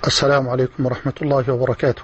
السلام عليكم ورحمة الله وبركاته.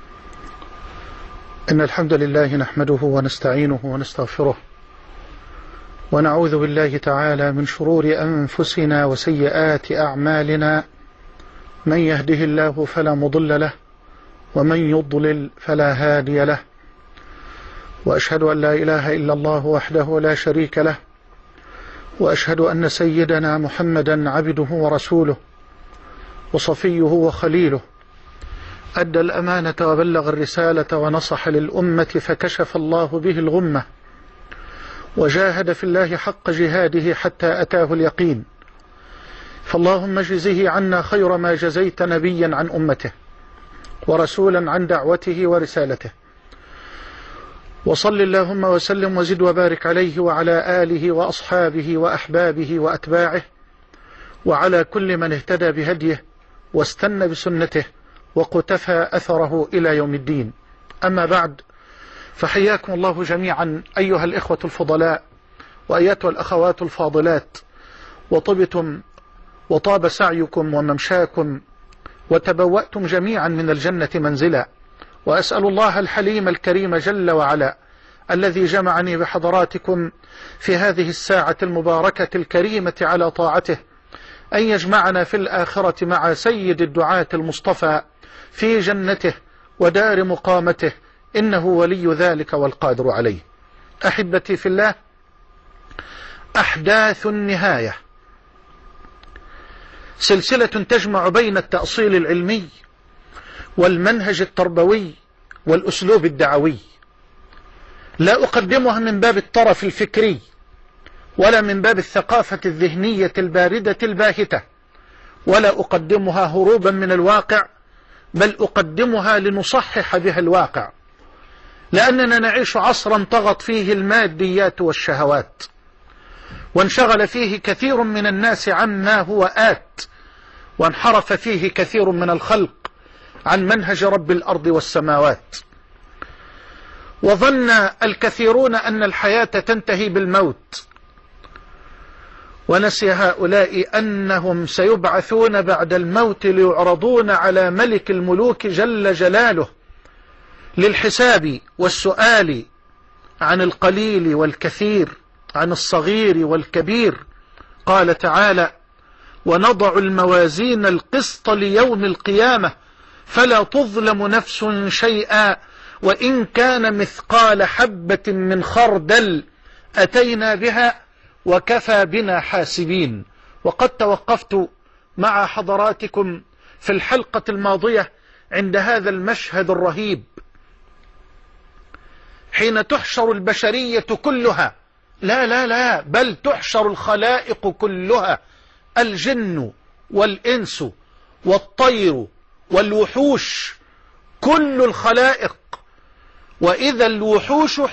إن الحمد لله نحمده ونستعينه ونستغفره ونعوذ بالله تعالى من شرور أنفسنا وسيئات أعمالنا. من يهده الله فلا مضل له ومن يضلل فلا هادي له، وأشهد أن لا إله إلا الله وحده لا شريك له، وأشهد أن سيدنا محمدا عبده ورسوله وصفيه وخليله، أدى الأمانة وبلغ الرسالة ونصح للأمة فكشف الله به الغمة، وجاهد في الله حق جهاده حتى أتاه اليقين. فاللهم اجزه عنا خير ما جزيت نبيا عن أمته ورسولا عن دعوته ورسالته، وصل اللهم وسلم وزد وبارك عليه وعلى آله وأصحابه وأحبابه وأتباعه وعلى كل من اهتدى بهديه واستنى بسنته وقتفى أثره إلى يوم الدين. أما بعد، فحياكم الله جميعا أيها الإخوة الفضلاء وأيتها الأخوات الفاضلات، وطبتم وطاب سعيكم وممشاكم وتبوأتم جميعا من الجنة منزلا، وأسأل الله الحليم الكريم جل وعلا الذي جمعني بحضراتكم في هذه الساعة المباركة الكريمة على طاعته أن يجمعنا في الآخرة مع سيد الدعاة المصطفى في جنته ودار مقامته، إنه ولي ذلك والقادر عليه. أحبتي في الله، أحداث النهاية سلسلة تجمع بين التأصيل العلمي والمنهج التربوي والأسلوب الدعوي، لا أقدمها من باب الطرف الفكري ولا من باب الثقافة الذهنية الباردة الباهتة، ولا أقدمها هروبا من الواقع، بل أقدمها لنصحح بها الواقع، لأننا نعيش عصرا طغت فيه الماديات والشهوات، وانشغل فيه كثير من الناس عما هو آت، وانحرف فيه كثير من الخلق عن منهج رب الأرض والسماوات، وظن الكثيرون أن الحياة تنتهي بالموت، ونسي هؤلاء أنهم سيبعثون بعد الموت ليعرضون على ملك الملوك جل جلاله للحساب والسؤال عن القليل والكثير، عن الصغير والكبير. قال تعالى: ونضع الموازين القسط ليوم القيامة فلا تظلم نفس شيئا وإن كان مثقال حبة من خردل أتينا بها وكفى بنا حاسبين. وقد توقفت مع حضراتكم في الحلقة الماضية عند هذا المشهد الرهيب، حين تحشر البشرية كلها، لا بل تحشر الخلائق كلها، الجن والإنس والطير والوحوش، كل الخلائق. وإذا الوحوش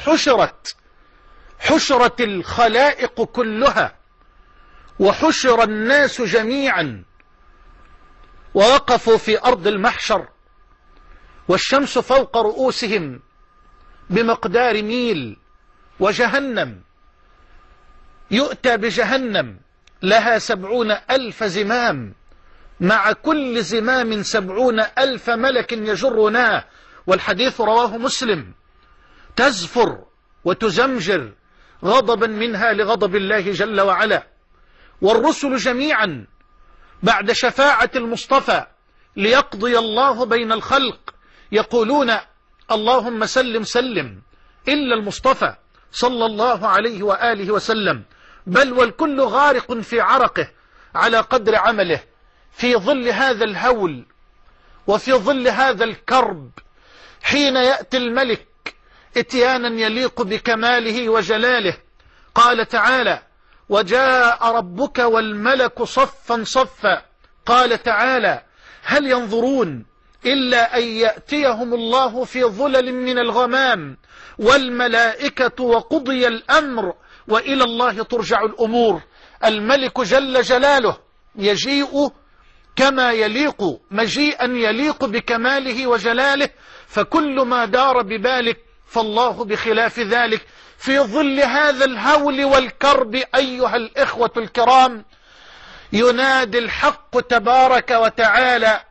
حشرت الخلائق كلها، وحشر الناس جميعا، ووقفوا في أرض المحشر، والشمس فوق رؤوسهم بمقدار ميل، وجهنم يؤتى بجهنم لها 70,000 زمام، مع كل زمام 70,000 ملك يجرونها، والحديث رواه مسلم، تزفر وتزمجر غضبا منها لغضب الله جل وعلا. والرسل جميعا بعد شفاعة المصطفى ليقضي الله بين الخلق يقولون: اللهم سلم سلم، إلا المصطفى صلى الله عليه وآله وسلم، بل والكل غارق في عرقه على قدر عمله، في ظل هذا الهول وفي ظل هذا الكرب، حين يأتي الملك اتيانا يليق بكماله وجلاله. قال تعالى: وجاء ربك والملك صفا صفا. قال تعالى: هل ينظرون إلا أن يأتيهم الله في ظلل من الغمام والملائكة وقضي الأمر وإلى الله ترجع الأمور. الملك جل جلاله يجيء كما يليق، مجيئا يليق بكماله وجلاله، فكل ما دار ببالك فالله بخلاف ذلك. في ظل هذا الهول والكرب أيها الإخوة الكرام، ينادي الحق تبارك وتعالى: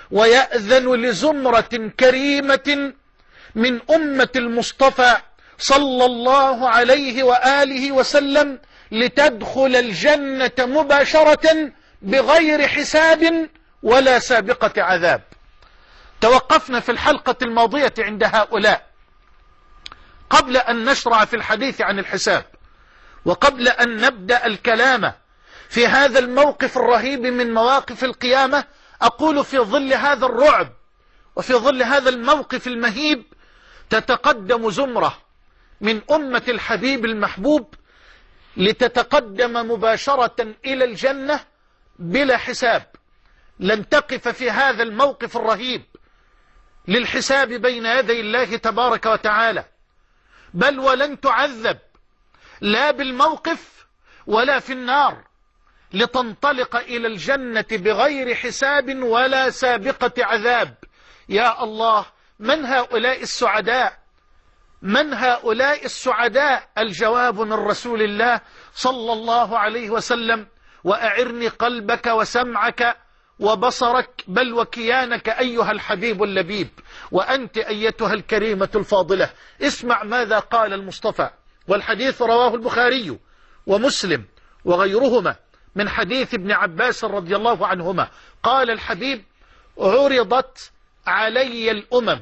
ويأذن لزمرة كريمة من أمة المصطفى صلى الله عليه وآله وسلم لتدخل الجنة مباشرة بغير حساب ولا سابقة عذاب. توقفنا في الحلقة الماضية عند هؤلاء قبل أن نشرع في الحديث عن الحساب، وقبل أن نبدأ الكلام في هذا الموقف الرهيب من مواقف القيامة، أقول في ظل هذا الرعب وفي ظل هذا الموقف المهيب تتقدم زمرة من أمة الحبيب المحبوب لتتقدم مباشرة إلى الجنة بلا حساب. لن تقف في هذا الموقف الرهيب للحساب بين يدي الله تبارك وتعالى، بل ولن تعذب لا بالموقف ولا في النار، لتنطلق إلى الجنة بغير حساب ولا سابقة عذاب. يا الله، من هؤلاء السعداء؟ من هؤلاء السعداء؟ الجواب من رسول الله صلى الله عليه وسلم: وأعرني قلبك وسمعك وبصرك بل وكيانك أيها الحبيب اللبيب، وأنت أيتها الكريمة الفاضلة. اسمع ماذا قال المصطفى، والحديث رواه البخاري ومسلم وغيرهما من حديث ابن عباس رضي الله عنهما. قال الحبيب: عرضت علي الأمم.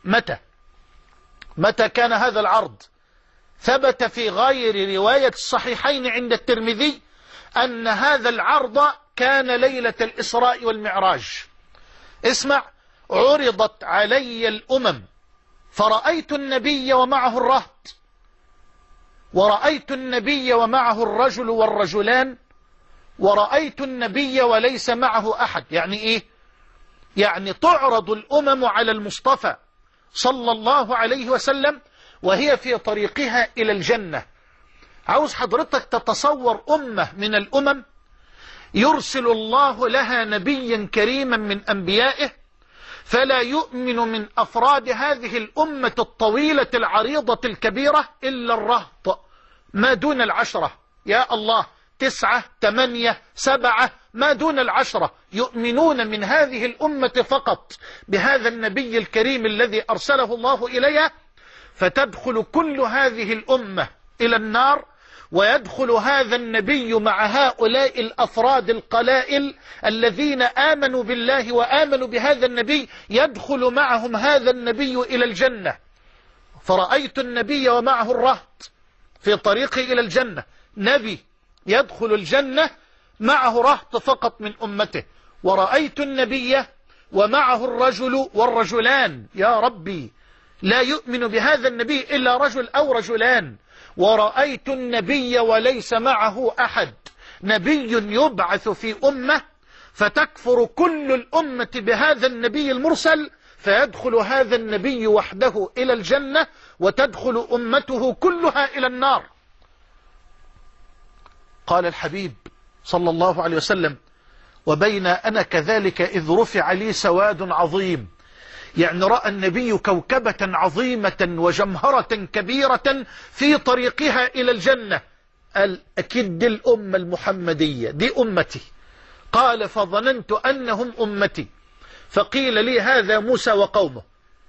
متى كان هذا العرض؟ ثبت في غير رواية الصحيحين عند الترمذي أن هذا العرض كان ليلة الإسراء والمعراج. اسمع: عرضت علي الأمم فرأيت النبي ومعه الرهط، ورأيت النبي ومعه الرجل والرجلان، ورأيت النبي وليس معه أحد. يعني إيه؟ يعني تعرض الأمم على المصطفى صلى الله عليه وسلم وهي في طريقها إلى الجنة. عاوز حضرتك تتصور أمة من الأمم يرسل الله لها نبيا كريما من أنبيائه، فلا يؤمن من أفراد هذه الأمة الطويلة العريضة الكبيرة إلا الرهط، ما دون العشرة. يا الله، 9 8 7 ما دون العشرة يؤمنون من هذه الأمة فقط بهذا النبي الكريم الذي أرسله الله إليها، فتدخل كل هذه الأمة إلى النار، ويدخل هذا النبي مع هؤلاء الأفراد القلائل الذين آمنوا بالله وآمنوا بهذا النبي، يدخل معهم هذا النبي إلى الجنة. فرأيت النبي ومعه الرهط في طريقه إلى الجنة، نبي يدخل الجنة معه رهط فقط من أمته. ورأيت النبي ومعه الرجل والرجلان، يا ربي لا يؤمن بهذا النبي إلا رجل أو رجلان. ورأيت النبي وليس معه أحد، نبي يبعث في أمة فتكفر كل الأمة بهذا النبي المرسل، فيدخل هذا النبي وحده إلى الجنة وتدخل أمته كلها إلى النار. قال الحبيب صلى الله عليه وسلم: وبين أنا كذلك إذ رفع لي سواد عظيم. يعني رأى النبي كوكبة عظيمة وجمهرة كبيرة في طريقها إلى الجنة. قال: أكيد دي الأمة المحمدية، دي أمتي. قال: فظننت أنهم أمتي، فقيل لي هذا موسى وقومه.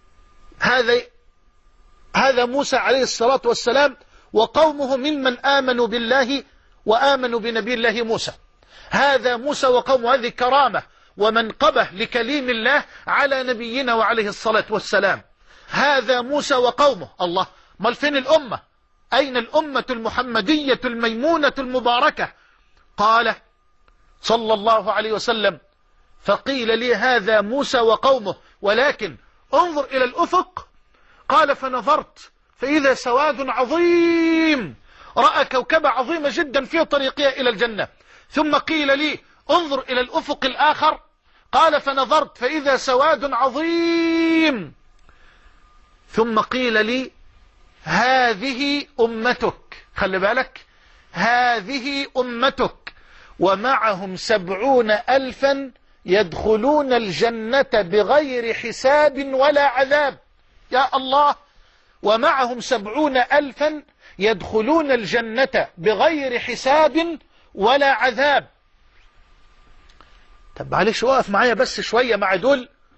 هذا موسى عليه الصلاة والسلام وقومه ممن آمنوا بالله وآمنوا بنبي الله موسى. هذا موسى وقومه، هذه كرامة ومنقبة لكليم الله على نبينا وعليه الصلاة والسلام. هذا موسى وقومه. الله، ما فين الأمة؟ أين الأمة المحمدية الميمونة المباركة؟ قال صلى الله عليه وسلم: فقيل لي هذا موسى وقومه، ولكن انظر إلى الأفق. قال: فنظرت فإذا سواد عظيم، رأى كوكبة عظيمة جدا في طريقها إلى الجنة. ثم قيل لي: انظر إلى الأفق الآخر. قال: فنظرت فإذا سواد عظيم. ثم قيل لي: هذه أمتك. خلي بالك، هذه أمتك ومعهم 70,000 يدخلون الجنة بغير حساب ولا عذاب. يا الله، ومعهم 70,000 يدخلون الجنة بغير حساب ولا عذاب. طب معلش وقف معايا بس شوية مع دول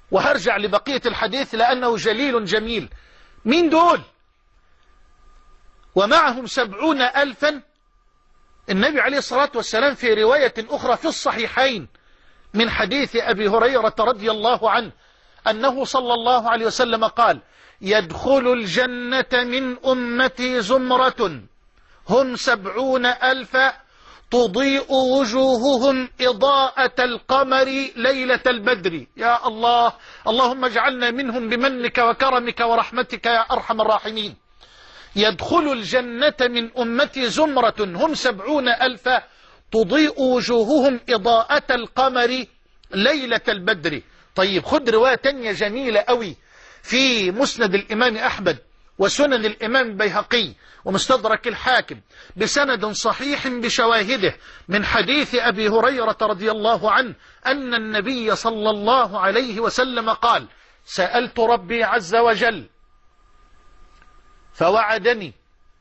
وهرجع لبقية الحديث لأنه جليل جميل. مين دول؟ ومعهم 70,000. النبي عليه الصلاة والسلام في رواية أخرى في الصحيحين من حديث أبي هريرة رضي الله عنه أنه صلى الله عليه وسلم قال: يدخل الجنة من أمتي زمرة هم 70,000 تضيء وجوههم إضاءة القمر ليلة البدر. يا الله، اللهم اجعلنا منهم بمنك وكرمك ورحمتك يا أرحم الراحمين. يدخل الجنة من أمتي زمرة هم 70,000 تضيء وجوههم إضاءة القمر ليلة البدر. طيب خد رواية تانية جميلة قوي في مسند الإمام أحمد وسنن الإمام البيهقي ومستدرك الحاكم بسند صحيح بشواهده من حديث أبي هريرة رضي الله عنه أن النبي صلى الله عليه وسلم قال: سألت ربي عز وجل فوعدني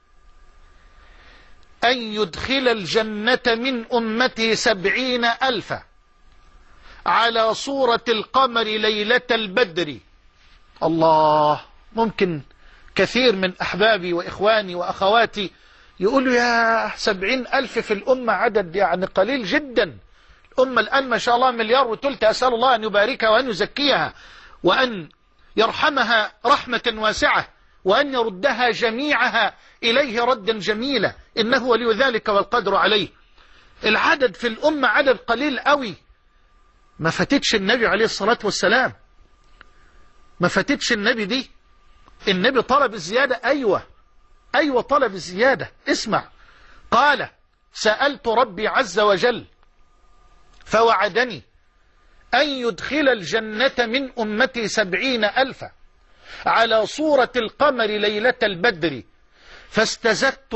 أن يدخل الجنة من أمتي 70,000 على صورة القمر ليلة البدر. الله، ممكن كثير من أحبابي وإخواني وأخواتي يقولوا يا 70,000 في الأمة عدد يعني قليل جدا. الأمة الآن ما شاء الله 1,3 مليار، أسأل الله أن يباركها وأن يزكيها وأن يرحمها رحمة واسعة وأن يردها جميعها إليه ردا جميلا، إنه ولي ذلك والقدر عليه. العدد في الأمة عدد قليل قوي. ما فاتتش النبي عليه الصلاة والسلام، ما فاتتش النبي دي. النبي طلب الزيادة. أيوة طلب الزيادة. اسمع، قال: سألت ربي عز وجل فوعدني أن يدخل الجنة من أمتي 70,000 على صورة القمر ليلة البدر، فاستزدت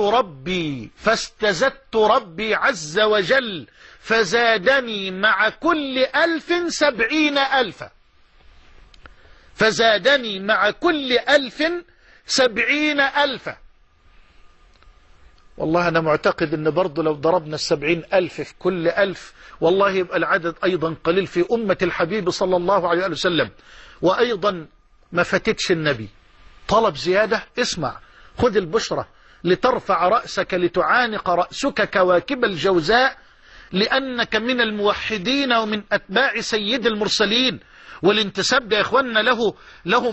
ربي عز وجل فزادني مع كل 1000 70,000. فزادني مع كل 1000 70,000. والله أنا معتقد أن برضو لو ضربنا 70,000 في كل 1000 والله يبقى العدد أيضا قليل في أمة الحبيب صلى الله عليه وسلم. وأيضا ما فاتتش النبي طلب زيادة. اسمع، خذ البشرة لترفع رأسك لتعانق رأسك كواكب الجوزاء، لأنك من الموحدين ومن أتباع سيد المرسلين. والانتساب ده يا إخواننا له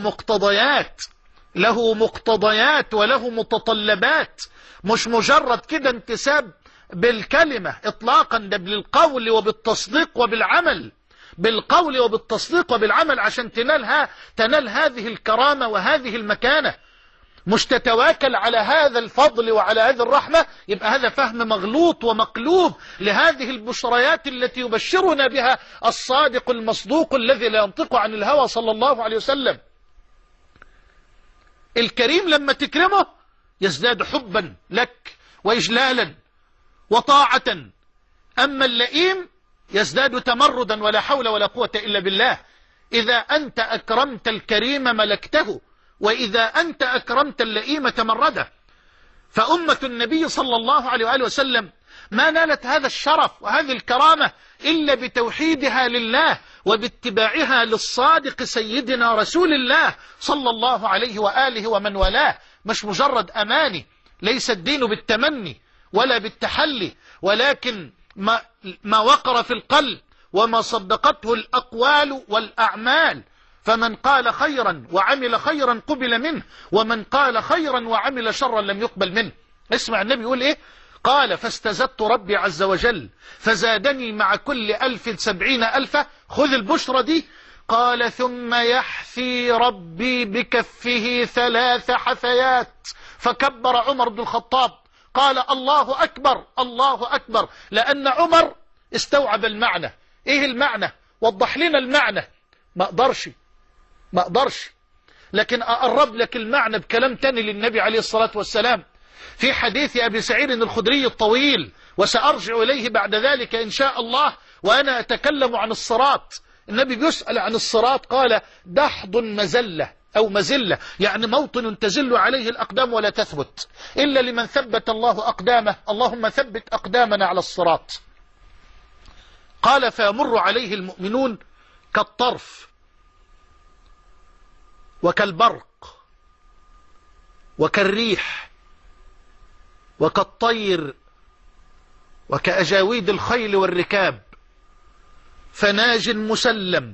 مقتضيات وله متطلبات، مش مجرد كده انتساب بالكلمة إطلاقا، ده بالقول وبالتصديق وبالعمل، بالقول وبالتصديق وبالعمل عشان تنال هذه الكرامة وهذه المكانة. مش تتواكل على هذا الفضل وعلى هذه الرحمة، يبقى هذا فهم مغلوط ومقلوب لهذه البشريات التي يبشرنا بها الصادق المصدوق الذي لا ينطق عن الهوى صلى الله عليه وسلم. الكريم لما تكرمه يزداد حبا لك وإجلالا وطاعة، أما اللئيم يزداد تمردا ولا حول ولا قوة إلا بالله. إذا أنت أكرمت الكريم ملكته، وإذا أنت أكرمت اللئيم تمرده. فأمة النبي صلى الله عليه وآله وسلم ما نالت هذا الشرف وهذه الكرامة إلا بتوحيدها لله وباتباعها للصادق سيدنا رسول الله صلى الله عليه وآله ومن والاه. مش مجرد أماني، ليس الدين بالتمني ولا بالتحلي، ولكن ما وقر في القلب وما صدقته الأقوال والأعمال. فمن قال خيرا وعمل خيرا قبل منه، ومن قال خيرا وعمل شرا لم يقبل منه. اسمع النبي يقول ايه؟ قال: فاستزدت ربي عز وجل فزادني مع كل 1000 70,000. خذ البشرى دي. قال: ثم يحثي ربي بكفه 3 حثيات. فكبر عمر بن الخطاب قال: الله أكبر الله أكبر، لأن عمر استوعب المعنى. ايه المعنى؟ وضح لنا المعنى. ما أقدرش، لكن أقرب لك المعنى بكلام تاني للنبي عليه الصلاة والسلام في حديث أبي سعيد الخدري الطويل، وسأرجع إليه بعد ذلك إن شاء الله وأنا أتكلم عن الصراط. النبي بيسأل عن الصراط قال: دحض مزلة أو مزلة، يعني موطن تزل عليه الأقدام ولا تثبت إلا لمن ثبت الله أقدامه. اللهم ثبت أقدامنا على الصراط. قال: فيمر عليه المؤمنون كالطرف وكالبرق وكالريح وكالطير وكأجاويد الخيل والركاب، فناج مسلم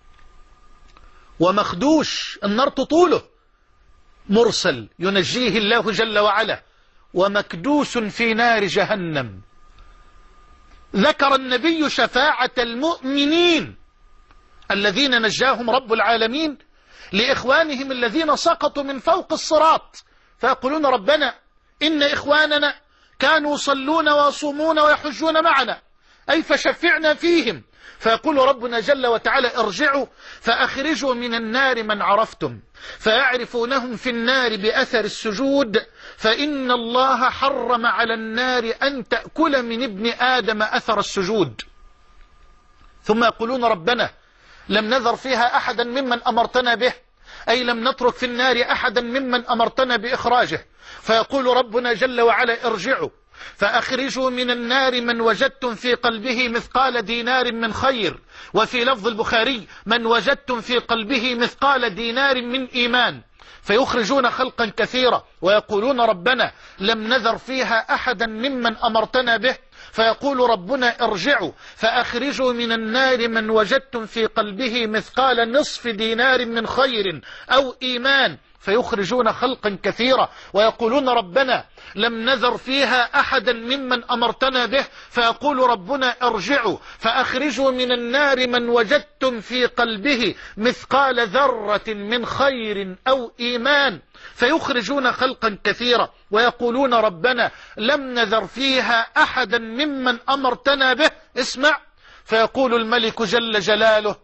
ومخدوش، النار تطوله، مرسل ينجيه الله جل وعلا، ومكدوس في نار جهنم. ذكر النبي شفاعة المؤمنين الذين نجاهم رب العالمين لإخوانهم الذين سقطوا من فوق الصراط، فيقولون ربنا إن إخواننا كانوا يصلون ويصومون ويحجون معنا، أي فشفعنا فيهم. فيقول ربنا جل وتعالى ارجعوا فأخرجوا من النار من عرفتم فيعرفونهم في النار بأثر السجود، فإن الله حرم على النار أن تأكل من ابن آدم أثر السجود. ثم يقولون ربنا لم نذر فيها أحدا ممن أمرتنا به، أي لم نترك في النار أحدا ممن أمرتنا بإخراجه. فيقول ربنا جل وعلا ارجعوا فأخرجوا من النار من وجدتم في قلبه مثقال دينار من خير، وفي لفظ البخاري من وجدتم في قلبه مثقال دينار من إيمان، فيخرجون خلقا كثيرا ويقولون ربنا لم نذر فيها أحدا ممن أمرتنا به. فيقول ربنا ارجعوا فأخرجوا من النار من وجدتم في قلبه مثقال نصف دينار من خير أو إيمان، فيخرجون خلقا كثيرا ويقولون ربنا لم نذر فيها أحدا ممن أمرتنا به. فيقول ربنا ارجعوا فأخرجوا من النار من وجدتم في قلبه مثقال ذرة من خير أو إيمان، فيخرجون خلقا كثيرا ويقولون ربنا لم نذر فيها أحدا ممن أمرتنا به. اسمع، فيقول الملك جل جلاله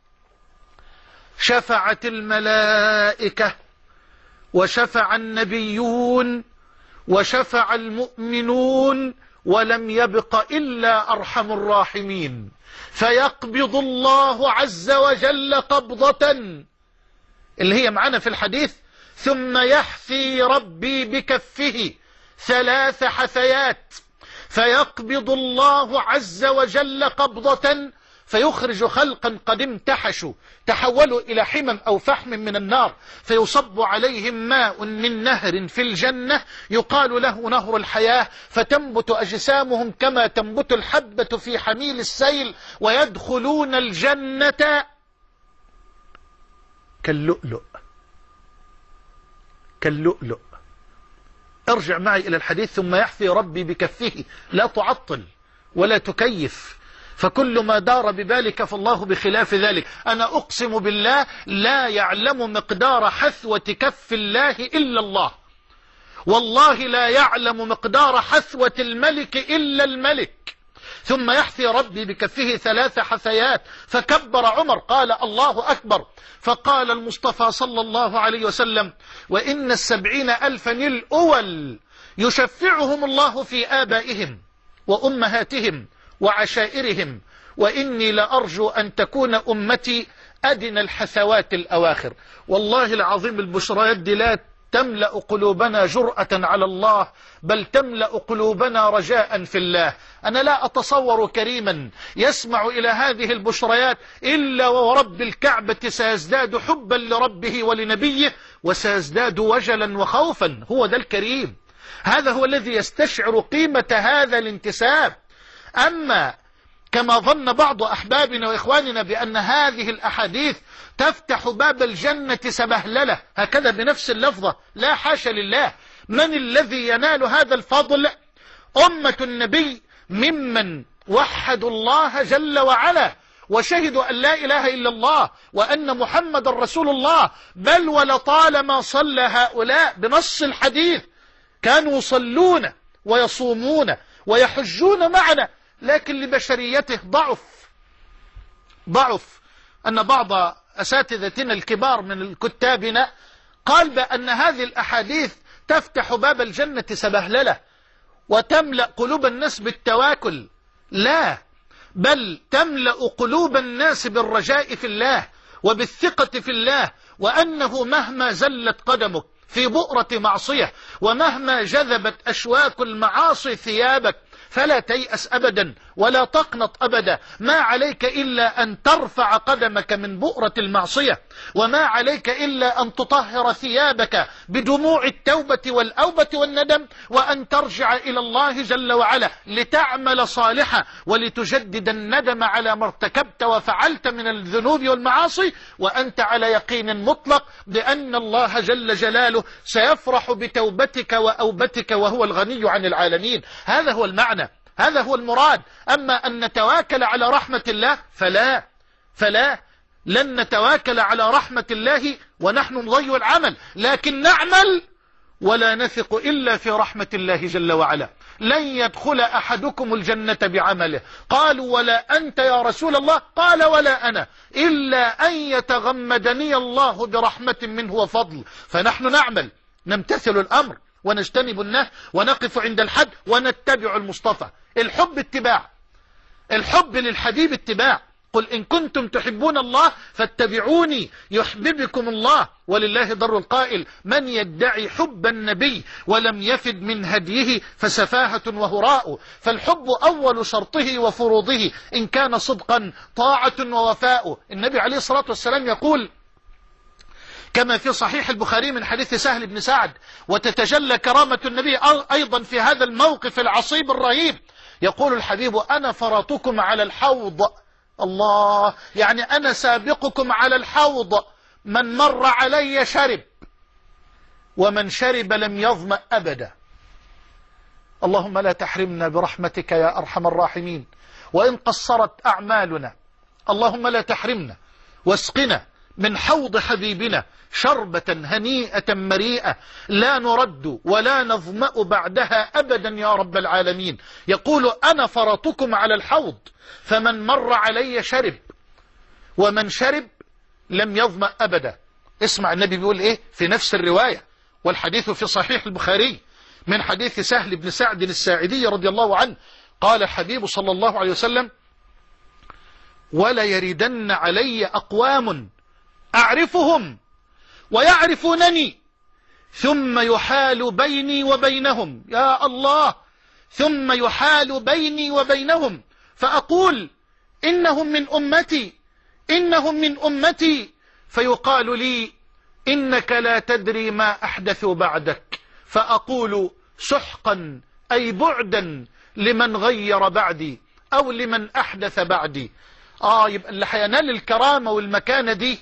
شفعت الملائكة وشفع النبيون وشفع المؤمنون ولم يبق إلا أرحم الراحمين، فيقبض الله عز وجل قبضة اللي هي معنا في الحديث ثم يحثي ربي بكفه 3 حثيات، فيقبض الله عز وجل قبضة فيخرج خلقا قد امتحشوا تحولوا إلى حمم أو فحم من النار، فيصب عليهم ماء من نهر في الجنة يقال له نهر الحياة، فتنبت أجسامهم كما تنبت الحبة في حميل السيل، ويدخلون الجنة كاللؤلؤ كاللؤلؤ. ارجع معي إلى الحديث ثم يحثي ربي بكفه، لا تعطل ولا تكيف، فكل ما دار ببالك فالله بخلاف ذلك. أنا أقسم بالله لا يعلم مقدار حثوة كف الله إلا الله، والله لا يعلم مقدار حثوة الملك إلا الملك. ثم يحثي ربي بكفه 3 حثيات، فكبر عمر قال الله أكبر، فقال المصطفى صلى الله عليه وسلم وإن 70,000 الأول يشفعهم الله في آبائهم وأمهاتهم وعشائرهم، وإني لأرجو أن تكون أمتي أدنى الحثوات الأواخر. والله العظيم البشريات دي لا تملأ قلوبنا جرأة على الله، بل تملأ قلوبنا رجاء في الله. أنا لا أتصور كريما يسمع إلى هذه البشريات إلا ورب الكعبة سيزداد حبا لربه ولنبيه، وسيزداد وجلا وخوفا. هو ده الكريم، هذا هو الذي يستشعر قيمة هذا الانتساب. أما كما ظن بعض أحبابنا وإخواننا بأن هذه الأحاديث تفتح باب الجنة سبهللة هكذا بنفس اللفظة، لا حاشا لله. من الذي ينال هذا الفضل؟ أمة النبي ممن وحدوا الله جل وعلا وشهدوا أن لا إله إلا الله وأن محمد رسول الله، بل ولطالما صلى هؤلاء بنص الحديث كانوا يصلون ويصومون ويحجون معنا، لكن لبشريته ضعف. أن بعض أساتذتنا الكبار من كتابنا قال بأن هذه الأحاديث تفتح باب الجنة سبهللة وتملأ قلوب الناس بالتواكل. لا، بل تملأ قلوب الناس بالرجاء في الله وبالثقة في الله، وأنه مهما زلت قدمك في بؤرة معصية ومهما جذبت أشواك المعاصي ثيابك فلا تيأس أبدا، ولا تقنط أبدا. ما عليك إلا أن ترفع قدمك من بؤرة المعصية، وما عليك إلا أن تطهر ثيابك بدموع التوبة والأوبة والندم، وأن ترجع إلى الله جل وعلا لتعمل صالحا ولتجدد الندم على ما ارتكبت وفعلت من الذنوب والمعاصي، وأنت على يقين مطلق بأن الله جل جلاله سيفرح بتوبتك وأوبتك وهو الغني عن العالمين. هذا هو المعنى، هذا هو المراد. أما أن نتواكل على رحمة الله فلا لن نتواكل على رحمة الله ونحن نضيع العمل، لكن نعمل ولا نثق إلا في رحمة الله جل وعلا. لن يدخل أحدكم الجنة بعمله. قالوا ولا أنت يا رسول الله؟ قال ولا أنا، إلا أن يتغمدني الله برحمة منه وفضل. فنحن نعمل، نمتثل الأمر ونجتنب النهي، ونقف عند الحد ونتبع المصطفى. الحب اتباع، الحب للحبيب اتباع. قل إن كنتم تحبون الله فاتبعوني يحببكم الله. ولله در القائل: من يدعي حب النبي ولم يفد من هديه فسفاهة وهراء. فالحب أول شرطه وفروضه إن كان صدقا طاعة ووفاء. النبي عليه الصلاة والسلام يقول كما في صحيح البخاري من حديث سهل بن سعد، وتتجلى كرامة النبي أيضا في هذا الموقف العصيب الرهيب، يقول الحبيب: أنا فرطكم على الحوض. الله، يعني أنا سابقكم على الحوض، من مر علي شرب، ومن شرب لم يظمأ أبدا. اللهم لا تحرمنا برحمتك يا أرحم الراحمين، وإن قصرت أعمالنا اللهم لا تحرمنا، واسقنا من حوض حبيبنا شربة هنيئة مريئة لا نرد ولا نظمأ بعدها أبدا يا رب العالمين. يقول: أنا فرطكم على الحوض، فمن مر علي شرب، ومن شرب لم يظمأ أبدا. اسمع النبي بيقول إيه في نفس الرواية، والحديث في صحيح البخاري من حديث سهل بن سعد الساعدي رضي الله عنه، قال الحبيب صلى الله عليه وسلم: ولا يردن علي أقوام أعرفهم ويعرفونني ثم يحال بيني وبينهم، يا الله، ثم يحال بيني وبينهم، فأقول: إنهم من أمتي، إنهم من أمتي، فيقال لي: إنك لا تدري ما أحدثوا بعدك، فأقول: سحقا أي بعدا لمن غير بعدي أو لمن أحدث بعدي. يبقى اللي هينال الكرامة والمكانة دي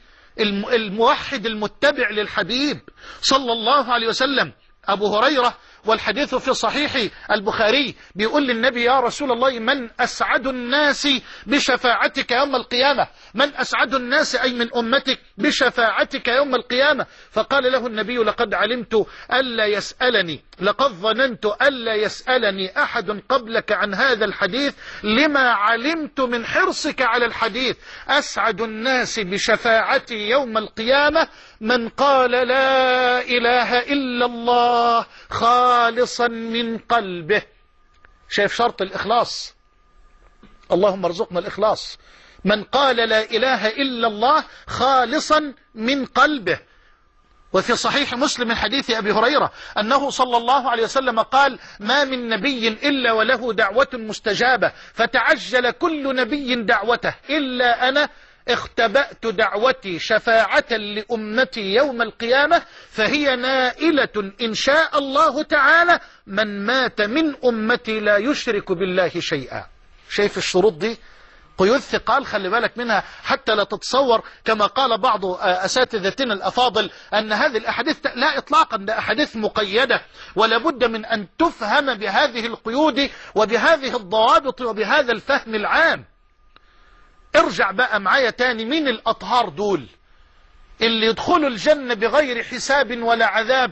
الموحد المتبع للحبيب صلى الله عليه وسلم. أبو هريرة والحديث في صحيح البخاري بيقول للنبي: يا رسول الله، من أسعد الناس بشفاعتك يوم القيامة؟ من أسعد الناس أي من أمتك بشفاعتك يوم القيامة؟ فقال له النبي: لقد علمت ألا يسألني، لقد ظننت ألا يسألني أحد قبلك عن هذا الحديث لما علمت من حرصك على الحديث. أسعد الناس بشفاعتي يوم القيامة من قال لا إله إلا الله خالصا من قلبه. شايف شرط الإخلاص؟ اللهم ارزقنا الإخلاص. من قال لا إله إلا الله خالصا من قلبه. وفي صحيح مسلم من حديث أبي هريرة أنه صلى الله عليه وسلم قال: ما من نبي إلا وله دعوة مستجابة، فتعجل كل نبي دعوته إلا أنا اختبأت دعوتي شفاعة لأمتي يوم القيامة، فهي نائلة إن شاء الله تعالى من مات من أمتي لا يشرك بالله شيئا. شايف الشروط دي؟ قيود ثقال، خلي بالك منها حتى لا تتصور كما قال بعض أساتذتنا الأفاضل أن هذه الأحاديث، لا إطلاقا، ده أحاديث مقيدة، ولا بد من أن تفهم بهذه القيود وبهذه الضوابط وبهذا الفهم العام. ارجع بقى معايا تاني، مين الأطهار دول اللي يدخلوا الجنة بغير حساب ولا عذاب،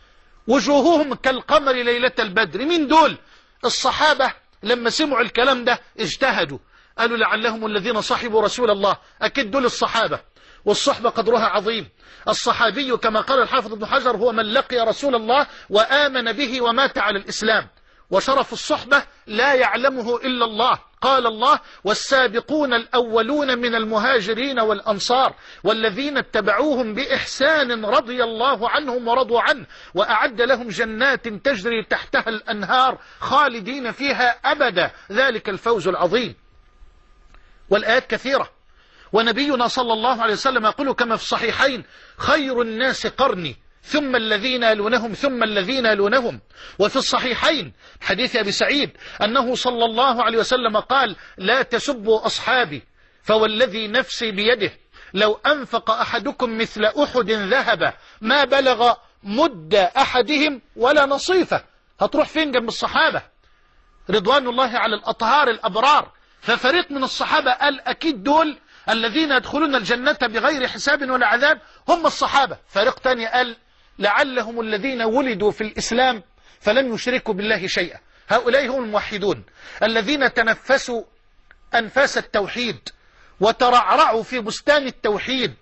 وجوههم كالقمر ليلة البدر؟ مين دول؟ الصحابة لما سمعوا الكلام ده اجتهدوا، قالوا لعلهم الذين صحبوا رسول الله. أكيد دول الصحابة، والصحبة قدرها عظيم. الصحابي كما قال الحافظ ابن حجر هو من لقي رسول الله وآمن به ومات على الإسلام. وشرف الصحبة لا يعلمه إلا الله. قال الله: والسابقون الأولون من المهاجرين والأنصار والذين اتبعوهم بإحسان رضي الله عنهم ورضوا عنه وأعد لهم جنات تجري تحتها الأنهار خالدين فيها أبدا ذلك الفوز العظيم. والآيات كثيرة. ونبينا صلى الله عليه وسلم يقول كما في الصحيحين: خير الناس قرني ثم الذين يلونهم ثم الذين يلونهم. وفي الصحيحين حديث أبي سعيد أنه صلى الله عليه وسلم قال: لا تسبوا أصحابي فوالذي نفسي بيده لو أنفق أحدكم مثل أحد ذهب ما بلغ مد أحدهم ولا نصيفه. هتروح فين جنب الصحابة رضوان الله على الأطهار الأبرار؟ ففريق من الصحابة قال: أكيد دول الذين يدخلون الجنة بغير حساب ولا عذاب هم الصحابة. فريق تاني قال: لعلهم الذين ولدوا في الإسلام فلم يشركوا بالله شيئا. هؤلاء هم الموحدون الذين تنفسوا أنفاس التوحيد وترعرعوا في بستان التوحيد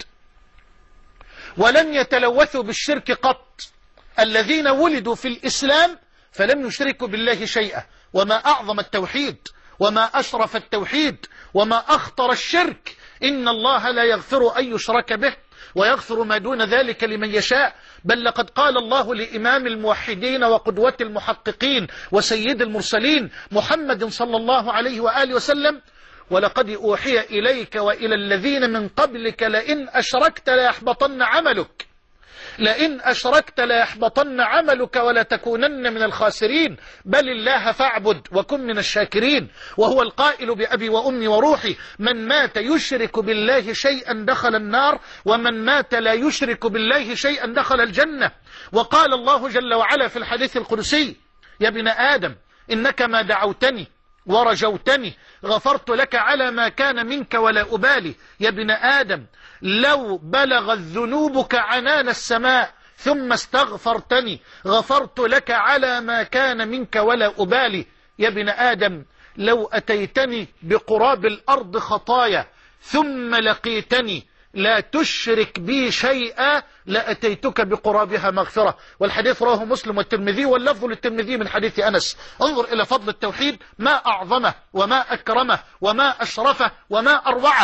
ولم يتلوثوا بالشرك قط. الذين ولدوا في الإسلام فلم يشركوا بالله شيئا. وما أعظم التوحيد وما أشرف التوحيد وما أخطر الشرك. إن الله لا يغفر أن يشرك به ويغفر ما دون ذلك لمن يشاء. بل لقد قال الله لإمام الموحدين وقدوة المحققين وسيد المرسلين محمد صلى الله عليه وآله وسلم: ولقد أوحي إليك وإلى الذين من قبلك لئن أشركت ليحبطن عملك لئن أشركت ليحبطن عملك ولتكونن من الخاسرين بل الله فاعبد وكن من الشاكرين. وهو القائل بأبي وأمي وروحي: من مات يشرك بالله شيئا دخل النار ومن مات لا يشرك بالله شيئا دخل الجنة. وقال الله جل وعلا في الحديث القدسي: يا ابن آدم إنك ما دعوتني ورجوتني غفرت لك على ما كان منك ولا أبالي. يا ابن آدم لو بلغت ذنوبك عنان السماء ثم استغفرتني غفرت لك على ما كان منك ولا أبالي. يا ابن آدم لو أتيتني بقراب الأرض خطايا ثم لقيتني لا تشرك بي شيئا لأتيتك بقرابها مغفرة. والحديث رواه مسلم والترمذي واللفظ للترمذي من حديث أنس. انظر إلى فضل التوحيد، ما أعظمه وما أكرمه وما أشرفه وما أروعه.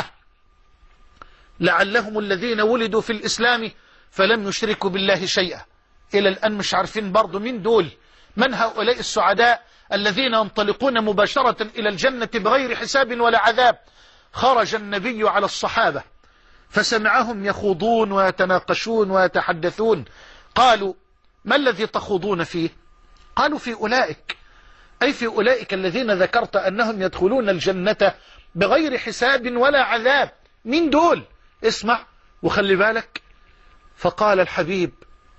لعلهم الذين ولدوا في الإسلام فلم يشركوا بالله شيئا. إلى الآن مش عارفين برضو من دول، من هؤلاء السعداء الذين ينطلقون مباشرة إلى الجنة بغير حساب ولا عذاب. خرج النبي على الصحابة فسمعهم يخوضون ويتناقشون ويتحدثون. قالوا: ما الذي تخوضون فيه؟ قالوا: في أولئك، أي في أولئك الذين ذكرت أنهم يدخلون الجنة بغير حساب ولا عذاب. من دول؟ اسمع وخلي بالك. فقال الحبيب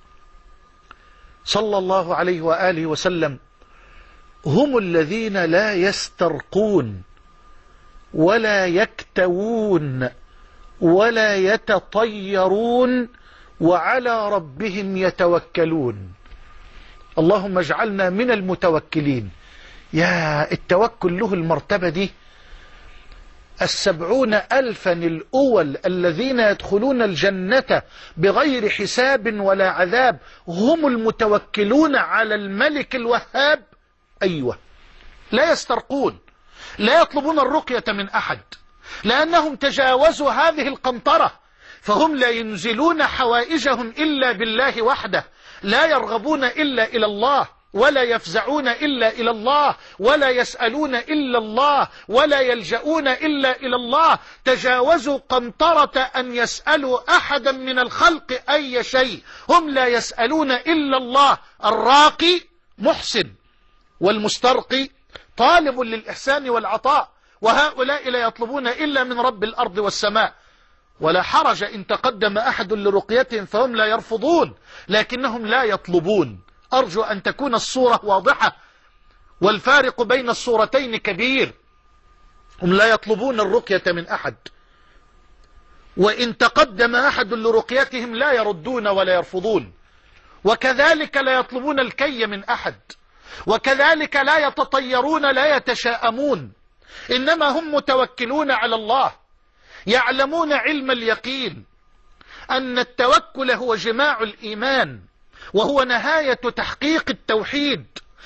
صلى الله عليه وآله وسلم: هم الذين لا يسترقون ولا يكتوون ولا يتطيرون وعلى ربهم يتوكلون. اللهم اجعلنا من المتوكلين. يا التوكل له المرتبة دي. 70,000 الأول الذين يدخلون الجنة بغير حساب ولا عذاب هم المتوكلون على الملك الوهاب. أيوة، لا يسترقون، لا يطلبون الرقية من أحد، لأنهم تجاوزوا هذه القنطرة، فهم لا ينزلون حوائجهم إلا بالله وحده، لا يرغبون إلا إلى الله، ولا يفزعون إلا إلى الله، ولا يسألون إلا الله، ولا يلجؤون إلا إلى الله. تجاوزوا قنطرة أن يسألوا أحدا من الخلق أي شيء. هم لا يسألون إلا الله. الراقي محسن، والمسترقي طالب للإحسان والعطاء، وهؤلاء لا يطلبون إلا من رب الأرض والسماء. ولا حرج إن تقدم أحد لرقيتهم فهم لا يرفضون، لكنهم لا يطلبون. أرجو أن تكون الصورة واضحة، والفارق بين الصورتين كبير. هم لا يطلبون الرقية من أحد، وإن تقدم أحد لرقيتهم لا يردون ولا يرفضون، وكذلك لا يطلبون الكي من أحد، وكذلك لا يتطيرون لا يتشاءمون، إنما هم متوكلون على الله. يعلمون علم اليقين أن التوكل هو جماع الإيمان، وهو نهاية تحقيق التوحيد،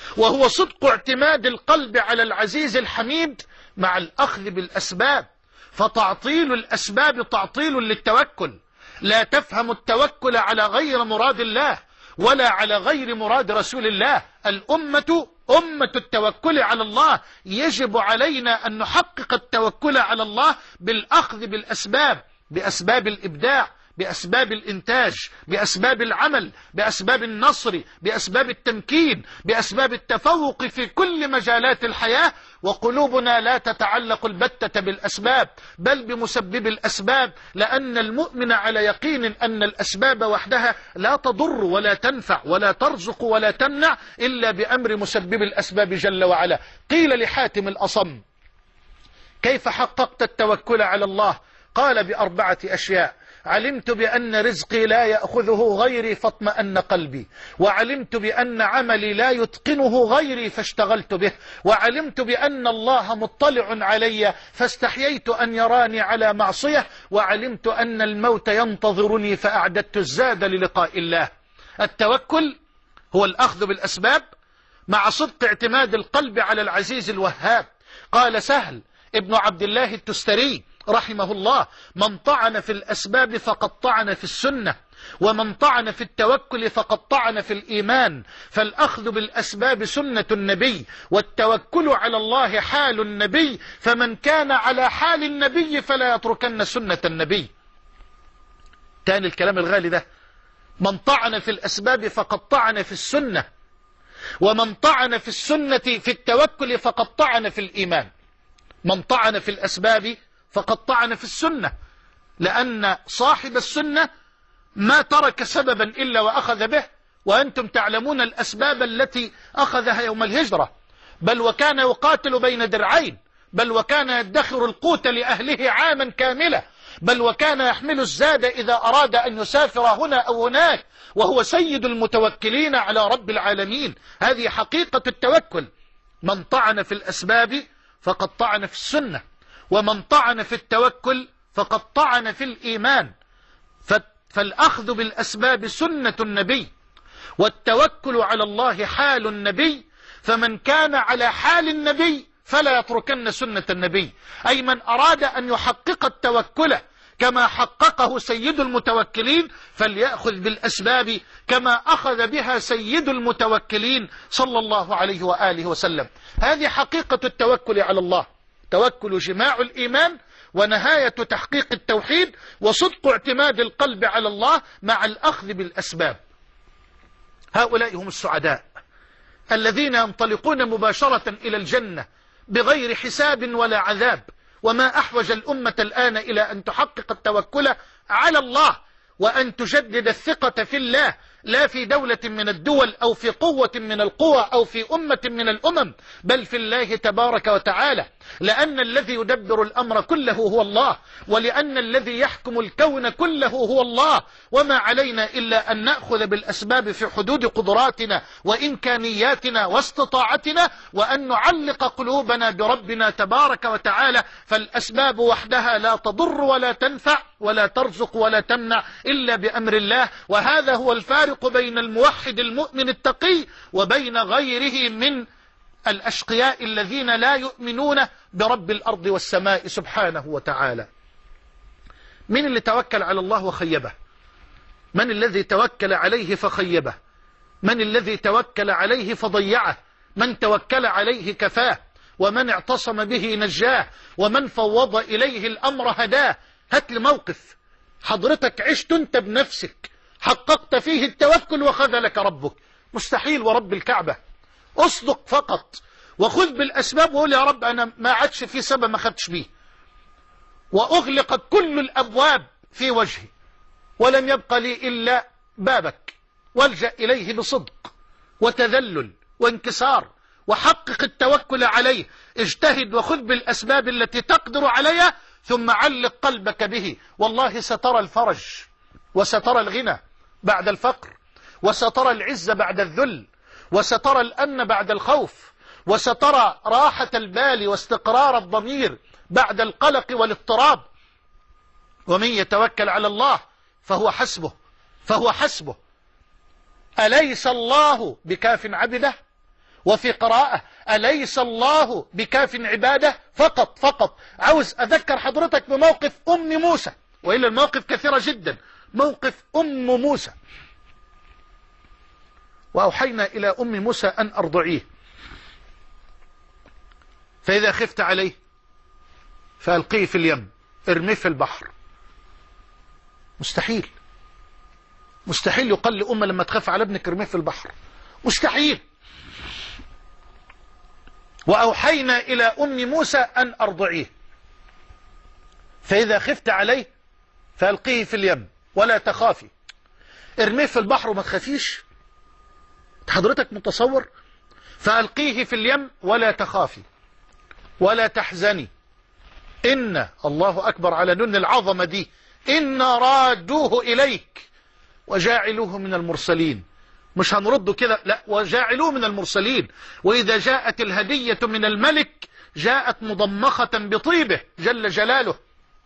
وهو صدق اعتماد القلب على العزيز الحميد مع الأخذ بالأسباب. فتعطيل الأسباب تعطيل للتوكل. لا تفهم التوكل على غير مراد الله ولا على غير مراد رسول الله. الأمة أمة التوكل على الله. يجب علينا أن نحقق التوكل على الله بالأخذ بالأسباب، بأسباب الإبداع، بأسباب الإنتاج، بأسباب العمل، بأسباب النصر، بأسباب التمكين، بأسباب التفوق في كل مجالات الحياة. وقلوبنا لا تتعلق البتة بالأسباب بل بمسبب الأسباب، لأن المؤمن على يقين أن الأسباب وحدها لا تضر ولا تنفع ولا ترزق ولا تمنع إلا بأمر مسبب الأسباب جل وعلا. قيل لحاتم الأصم: كيف حققت التوكل على الله؟ قال: ب4 أشياء: علمت بأن رزقي لا يأخذه غيري فاطمأن قلبي، وعلمت بأن عملي لا يتقنه غيري فاشتغلت به، وعلمت بأن الله مطلع علي فاستحييت أن يراني على معصية، وعلمت أن الموت ينتظرني فأعددت الزاد للقاء الله. التوكل هو الأخذ بالأسباب مع صدق اعتماد القلب على العزيز الوهاب. قال سهل ابن عبد الله التستري رحمه الله: من طعن في الأسباب فقد طعن في السنة، ومن طعن في التوكل فقد طعن في الإيمان. فالأخذ بالأسباب سنة النبي، والتوكل على الله حال النبي، فمن كان على حال النبي فلا يتركن سنة النبي. تاني الكلام الغالي ده: من طعن في الأسباب فقد طعن في السنة، ومن طعن في السنة في التوكل فقد طعن في الإيمان. من طعن في الأسباب فقد طعن في السنة، لأن صاحب السنة ما ترك سببا إلا وأخذ به، وأنتم تعلمون الأسباب التي أخذها يوم الهجرة. بل وكان يقاتل بين درعين، بل وكان يدخر القوت لأهله عاما كاملا، بل وكان يحمل الزاد إذا أراد أن يسافر هنا أو هناك، وهو سيد المتوكلين على رب العالمين. هذه حقيقة التوكل. من طعن في الأسباب فقد طعن في السنة، ومن طعن في التوكل فقد طعن في الإيمان. فالأخذ بالأسباب سنة النبي، والتوكل على الله حال النبي، فمن كان على حال النبي فلا يتركن سنة النبي. أي من أراد أن يحقق التوكل كما حققه سيد المتوكلين فليأخذ بالأسباب كما أخذ بها سيد المتوكلين صلى الله عليه وآله وسلم. هذه حقيقة التوكل على الله. توكل جماع الإيمان ونهاية تحقيق التوحيد، وصدق اعتماد القلب على الله مع الأخذ بالأسباب. هؤلاء هم السعداء الذين ينطلقون مباشرة إلى الجنة بغير حساب ولا عذاب. وما أحوج الأمة الآن إلى أن تحقق التوكل على الله، وأن تجدد الثقة في الله، لا في دولة من الدول أو في قوة من القوى أو في أمة من الأمم، بل في الله تبارك وتعالى. لأن الذي يدبر الأمر كله هو الله، ولأن الذي يحكم الكون كله هو الله. وما علينا إلا أن نأخذ بالأسباب في حدود قدراتنا وإمكانياتنا واستطاعتنا، وأن نعلق قلوبنا بربنا تبارك وتعالى. فالأسباب وحدها لا تضر ولا تنفع ولا ترزق ولا تمنع إلا بأمر الله. وهذا هو الفارق بين الموحد المؤمن التقي وبين غيره من الأشقياء الذين لا يؤمنون برب الأرض والسماء سبحانه وتعالى. من اللي توكل على الله وخيبه؟ من الذي توكل عليه فخيبه؟ من الذي توكل عليه فضيعه؟ من توكل عليه كفاه، ومن اعتصم به نجاه، ومن فوض إليه الأمر هداه. هات لي موقف حضرتك عشت انت بنفسك حققت فيه التوكل وخذلك ربك. مستحيل ورب الكعبة. اصدق فقط وخذ بالأسباب وقول يا رب أنا ما عادش في سبب ما خدتش بيه، وأغلقت كل الأبواب في وجهي ولم يبق لي إلا بابك، والجأ إليه بصدق وتذلل وانكسار، وحقق التوكل عليه. اجتهد وخذ بالأسباب التي تقدر عليها، ثم علق قلبك به. والله سترى الفرج، وسترى الغنى بعد الفقر، وسترى العزة بعد الذل، وسترى الأمن بعد الخوف، وسترى راحة البال واستقرار الضمير بعد القلق والاضطراب. ومن يتوكل على الله فهو حسبه، فهو حسبه. أليس الله بكاف عبده؟ وفي قراءة أليس الله بكاف عباده فقط. عاوز أذكر حضرتك بموقف أم موسى، وإلا المواقف كثيرة جدا. موقف أم موسى: وأوحينا إلى أم موسى أن أرضعيه، فإذا خفت عليه فألقيه في اليم، ارميه في البحر. مستحيل يقال لأمة لما تخاف على ابنك ارميه في البحر، مستحيل. وأوحينا إلى أم موسى أن أرضعيه، فإذا خفت عليه فألقيه في اليم ولا تخافي. ارميه في البحر وما تخافيش؟ حضرتك متصور؟ فألقيه في اليم ولا تخافي ولا تحزني، إن الله أكبر على نون العظمة دي، إن رادوه إليك وجاعلوه من المرسلين. مش هنرده كده، لا، وجاعلوه من المرسلين. وإذا جاءت الهدية من الملك جاءت مضمخة بطيبه جل جلاله.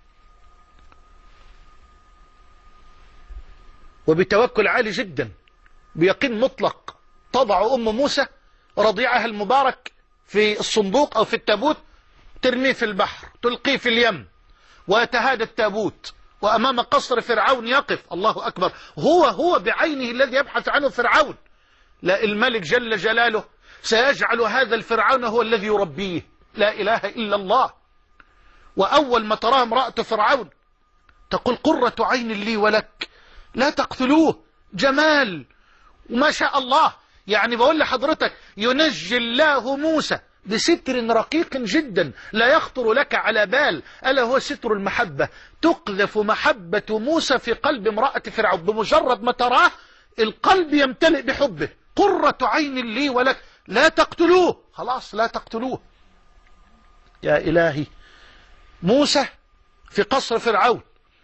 وبتوكل عالي جدا، بيقين مطلق، تضع أم موسى رضيعها المبارك في الصندوق أو في التابوت، ترميه في البحر، تلقيه في اليم، ويتهادى التابوت، وأمام قصر فرعون يقف. الله أكبر، هو بعينه الذي يبحث عنه فرعون. لا، الملك جل جلاله سيجعل هذا الفرعون هو الذي يربيه. لا إله إلا الله. وأول ما تراه امرأة فرعون تقول قرة عين لي ولك، لا تقتلوه، جمال وما شاء الله. يعني بقول لحضرتك ينجي الله موسى بستر رقيق جدا لا يخطر لك على بال، ألا هو ستر المحبة. تقذف محبة موسى في قلب امرأة فرعون، بمجرد ما تراه القلب يمتلئ بحبه. قرة عين لي ولك، لا تقتلوه، خلاص لا تقتلوه. يا إلهي، موسى في قصر فرعون.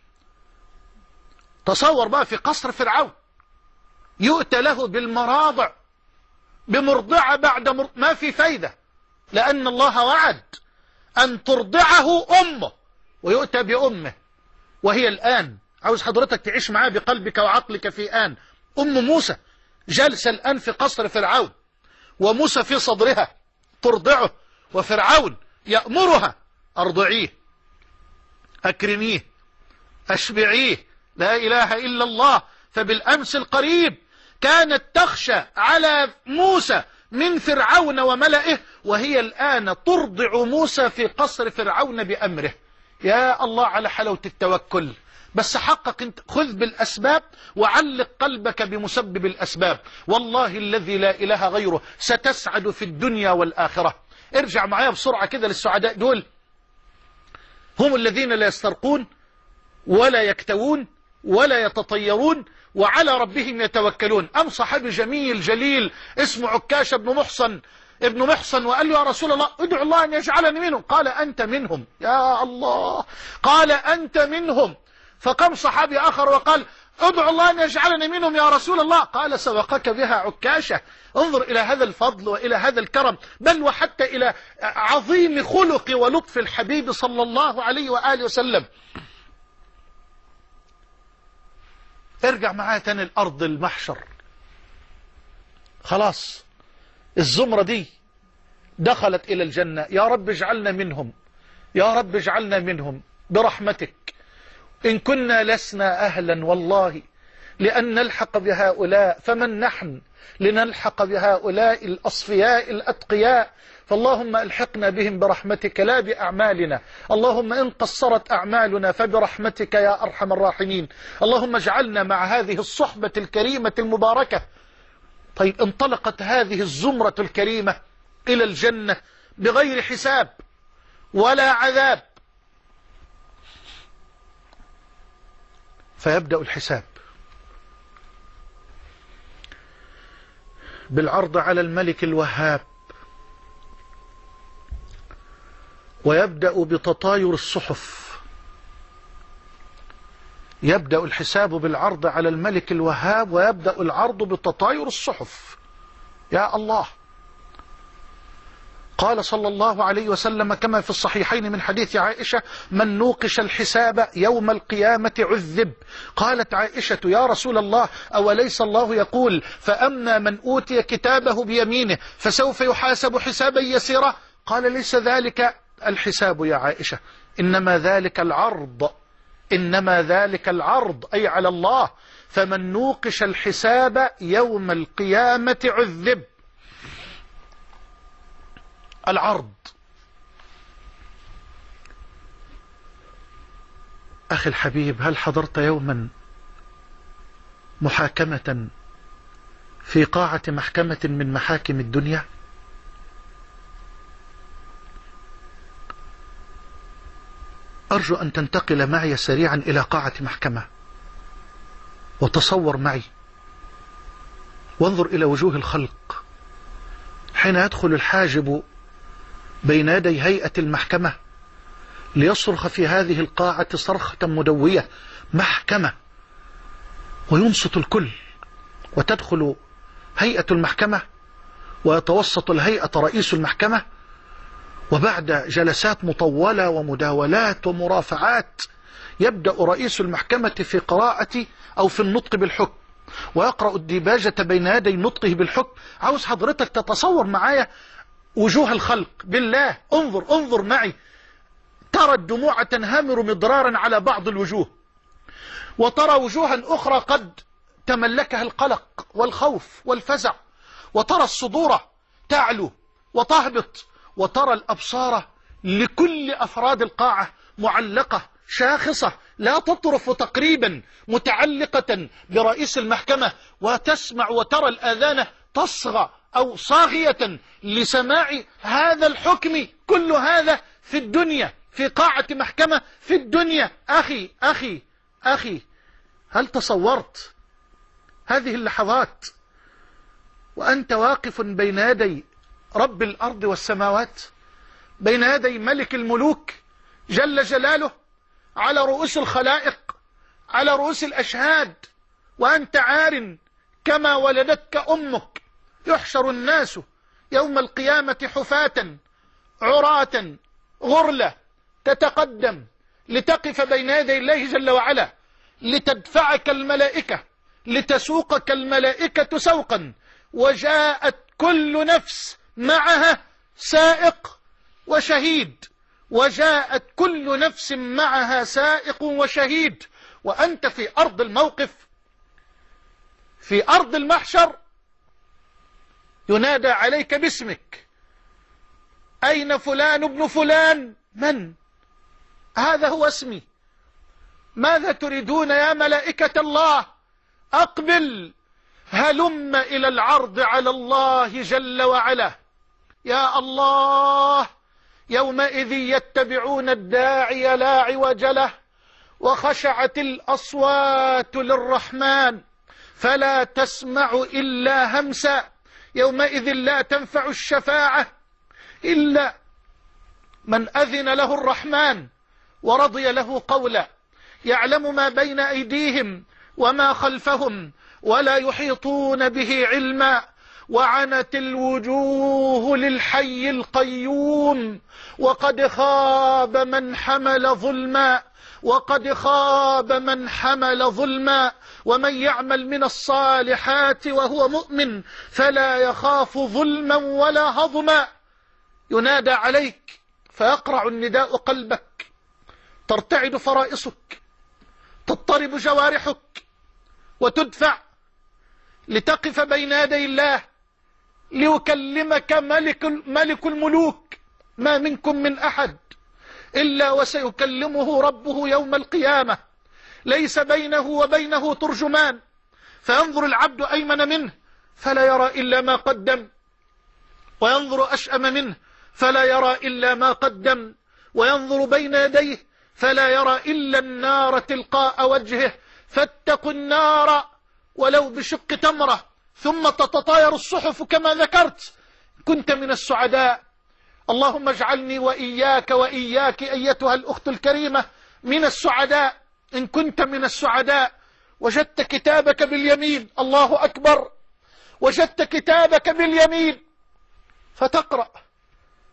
تصور بقى في قصر فرعون يؤتى له بالمراضع، بمرضعة بعد ما في فايدة، لأن الله وعد أن ترضعه أمه، ويؤتى بأمه. وهي الآن عاوز حضرتك تعيش معاه بقلبك وعقلك في آن. أم موسى جالسة الآن في قصر فرعون، وموسى في صدرها ترضعه، وفرعون يأمرها أرضعيه، أكرميه، أشبعيه. لا إله إلا الله. فبالأمس القريب كانت تخشى على موسى من فرعون وملئه، وهي الآن ترضع موسى في قصر فرعون بأمره. يا الله على حلاوة التوكل. بس حقق انت، خذ بالأسباب وعلق قلبك بمسبب الأسباب. والله الذي لا إله غيره ستسعد في الدنيا والآخرة. ارجع معايا بسرعة كده للسعداء دول. هم الذين لا يسترقون ولا يكتوون ولا يتطيرون وعلى ربهم يتوكلون. أم صحابي جميل جليل اسمه عكاشة ابن محصن، وقال له يا رسول الله ادعو الله أن يجعلني منهم. قال أنت منهم. يا الله، قال أنت منهم. فقام صحابي آخر وقال ادعو الله أن يجعلني منهم يا رسول الله. قال سبقك بها عكاشة. انظر إلى هذا الفضل وإلى هذا الكرم، بل وحتى إلى عظيم خلق ولطف الحبيب صلى الله عليه وآله وسلم. ارجع معايا تاني الأرض المحشر. خلاص الزمرة دي دخلت إلى الجنة. يا رب اجعلنا منهم، يا رب اجعلنا منهم برحمتك. إن كنا لسنا أهلا والله لأن نلحق بهؤلاء، فمن نحن لنلحق بهؤلاء الأصفياء الأتقياء؟ فاللهم الحقنا بهم برحمتك لا بأعمالنا. اللهم إن قصرت أعمالنا فبرحمتك يا أرحم الراحمين. اللهم اجعلنا مع هذه الصحبة الكريمة المباركة. طيب انطلقت هذه الزمرة الكريمة إلى الجنة بغير حساب ولا عذاب. فيبدأ الحساب بالعرض على الملك الوهاب، ويبدأ بتطاير الصحف. يبدأ الحساب بالعرض على الملك الوهاب، ويبدأ العرض بتطاير الصحف. يا الله، قال صلى الله عليه وسلم كما في الصحيحين من حديث عائشة: من نوقش الحساب يوم القيامة عذب. قالت عائشة: يا رسول الله، أوليس الله يقول: فأما من أوتي كتابه بيمينه فسوف يحاسب حسابا يسيرا؟ قال: ليس ذلك الحساب يا عائشة، إنما ذلك العرض، إنما ذلك العرض أي على الله. فمن نوقش الحساب يوم القيامة عذب. العرض. أخي الحبيب، هل حضرت يوما محاكمة في قاعة محكمة من محاكم الدنيا؟ أرجو أن تنتقل معي سريعا إلى قاعة محكمة، وتصور معي وانظر إلى وجوه الخلق حين يدخل الحاجب بين يدي هيئة المحكمة ليصرخ في هذه القاعة صرخة مدوية: محكمة، وينصت الكل، وتدخل هيئة المحكمة ويتوسط الهيئة رئيس المحكمة، وبعد جلسات مطولة ومداولات ومرافعات يبدأ رئيس المحكمة في قراءة أو في النطق بالحكم، ويقرأ الديباجة بين يدي نطقه بالحكم. عاوز حضرتك تتصور معايا وجوه الخلق، بالله انظر معي، ترى الدموع تنهمر مضرارا على بعض الوجوه، وترى وجوها أخرى قد تملكها القلق والخوف والفزع، وترى الصدور تعلو وتهبط، وترى الأبصار لكل أفراد القاعة معلقة شاخصة لا تطرف تقريبا، متعلقة برئيس المحكمة، وتسمع وترى الآذان تصغى أو صاغية لسماع هذا الحكم. كل هذا في الدنيا، في قاعة محكمة في الدنيا. أخي أخي أخي، هل تصورت هذه اللحظات وأنت واقف بين يدي رب الأرض والسماوات، بين يدي ملك الملوك جل جلاله، على رؤوس الخلائق، على رؤوس الأشهاد، وأنت عار كما ولدتك أمك؟ يحشر الناس يوم القيامة حفاة عراة غرلة، تتقدم لتقف بين يدي الله جل وعلا، لتدفعك الملائكة، لتسوقك الملائكة سوقا، وجاءت كل نفس معها سائق وشهيد، وجاءت كل نفس معها سائق وشهيد، وأنت في أرض الموقف، في أرض المحشر، ينادى عليك باسمك: أين فلان ابن فلان؟ من؟ هذا هو اسمي. ماذا تريدون يا ملائكة الله؟ أقبل، هلم إلى العرض على الله جل وعلا. يا الله، يومئذ يتبعون الداعي لا عوج له، وخشعت الأصوات للرحمن فلا تسمع إلا همسا. يومئذ لا تنفع الشفاعة إلا من أذن له الرحمن ورضي له قولا. يعلم ما بين أيديهم وما خلفهم ولا يحيطون به علما، وعنت الوجوه للحي القيوم، وقد خاب من حمل ظلما، وقد خاب من حمل ظلما. ومن يعمل من الصالحات وهو مؤمن فلا يخاف ظلما ولا هضما. ينادى عليك فيقرع النداء قلبك، ترتعد فرائصك، تضطرب جوارحك، وتدفع لتقف بين يدي الله ليكلمك ملك الملوك. ما منكم من أحد إلا وسيكلمه ربه يوم القيامة، ليس بينه وبينه ترجمان. فينظر العبد أيمن منه فلا يرى إلا ما قدم، وينظر أشأم منه فلا يرى إلا ما قدم، وينظر بين يديه فلا يرى إلا النار تلقاء وجهه. فاتقوا النار ولو بشق تمرة، ثم تتطاير الصحف كما ذكرت. كنت من السعداء، اللهم اجعلني وإياك وإياك أيتها الأخت الكريمة من السعداء. إن كنت من السعداء وجدت كتابك باليمين، الله أكبر، وجدت كتابك باليمين، فتقرأ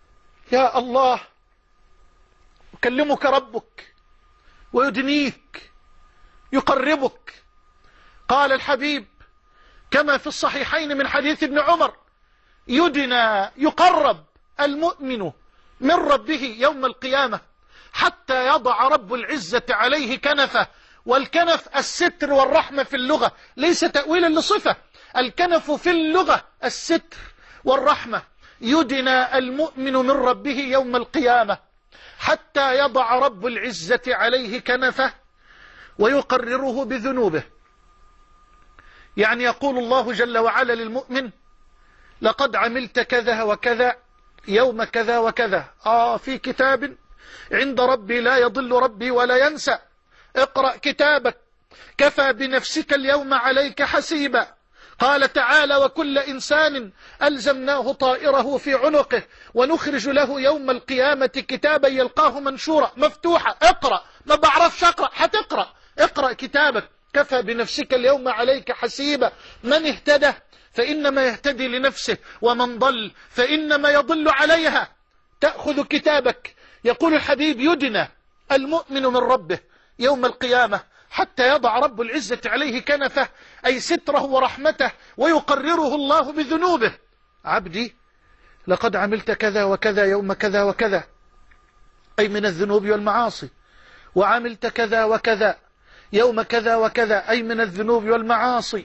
يا الله، يكلمك ربك ويدنيك يقربك. قال الحبيب كما في الصحيحين من حديث ابن عمر: يدنى يقرب المؤمن من ربه يوم القيامة حتى يضع رب العزة عليه كنفه. والكنف الستر والرحمة في اللغة، ليس تأويلا لصفة. الكنف في اللغة الستر والرحمة. يدنى المؤمن من ربه يوم القيامة حتى يضع رب العزة عليه كنفه ويقرره بذنوبه. يعني يقول الله جل وعلا للمؤمن: لقد عملت كذا وكذا يوم كذا وكذا، في كتاب عند ربي لا يضل ربي ولا ينسى. اقرأ كتابك كفى بنفسك اليوم عليك حسيبا. قال تعالى: وكل إنسان ألزمناه طائره في عنقه ونخرج له يوم القيامة كتابا يلقاه منشورا مفتوحا. اقرأ. ما بعرفش أقرأ، هتقرأ. اقرأ كتابك كفى بنفسك اليوم عليك حسيبا. من اهتدى فإنما يهتدي لنفسه، ومن ضل فإنما يضل عليها. تأخذ كتابك. يقول الحبيب: يدنى المؤمن من ربه يوم القيامة حتى يضع رب العزة عليه كنفه، أي ستره ورحمته، ويقرره الله بذنوبه. عبدي لقد عملت كذا وكذا يوم كذا وكذا، أي من الذنوب والمعاصي. وعملت كذا وكذا يوم كذا وكذا، أي من الذنوب والمعاصي.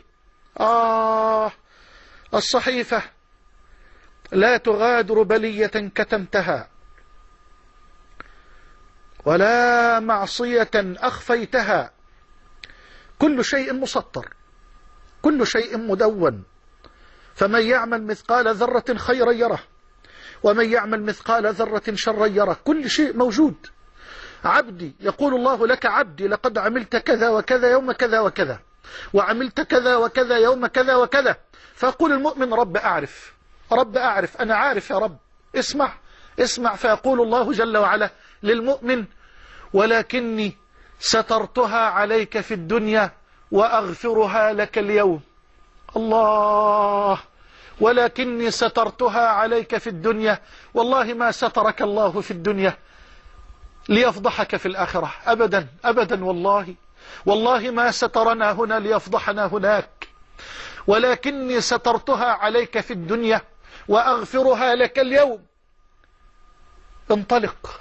الصحيفة لا تغادر بلية كتمتها، ولا معصية أخفيتها. كل شيء مسطر، كل شيء مدون. فمن يعمل مثقال ذرة خيرا يره، ومن يعمل مثقال ذرة شرا يره. كل شيء موجود. عبدي، يقول الله لك: عبدي لقد عملت كذا وكذا يوم كذا وكذا، وعملت كذا وكذا يوم كذا وكذا. فيقول المؤمن: رب أعرف، رب أعرف، أنا عارف يا رب. اسمع اسمع. فيقول الله جل وعلا للمؤمن: ولكني سترتها عليك في الدنيا وأغفرها لك اليوم. الله، ولكني سترتها عليك في الدنيا. والله ما سترك الله في الدنيا ليفضحك في الآخرة أبدا أبدا. والله ما سترنا هنا ليفضحنا هناك. ولكني سترتها عليك في الدنيا وأغفرها لك اليوم. انطلق.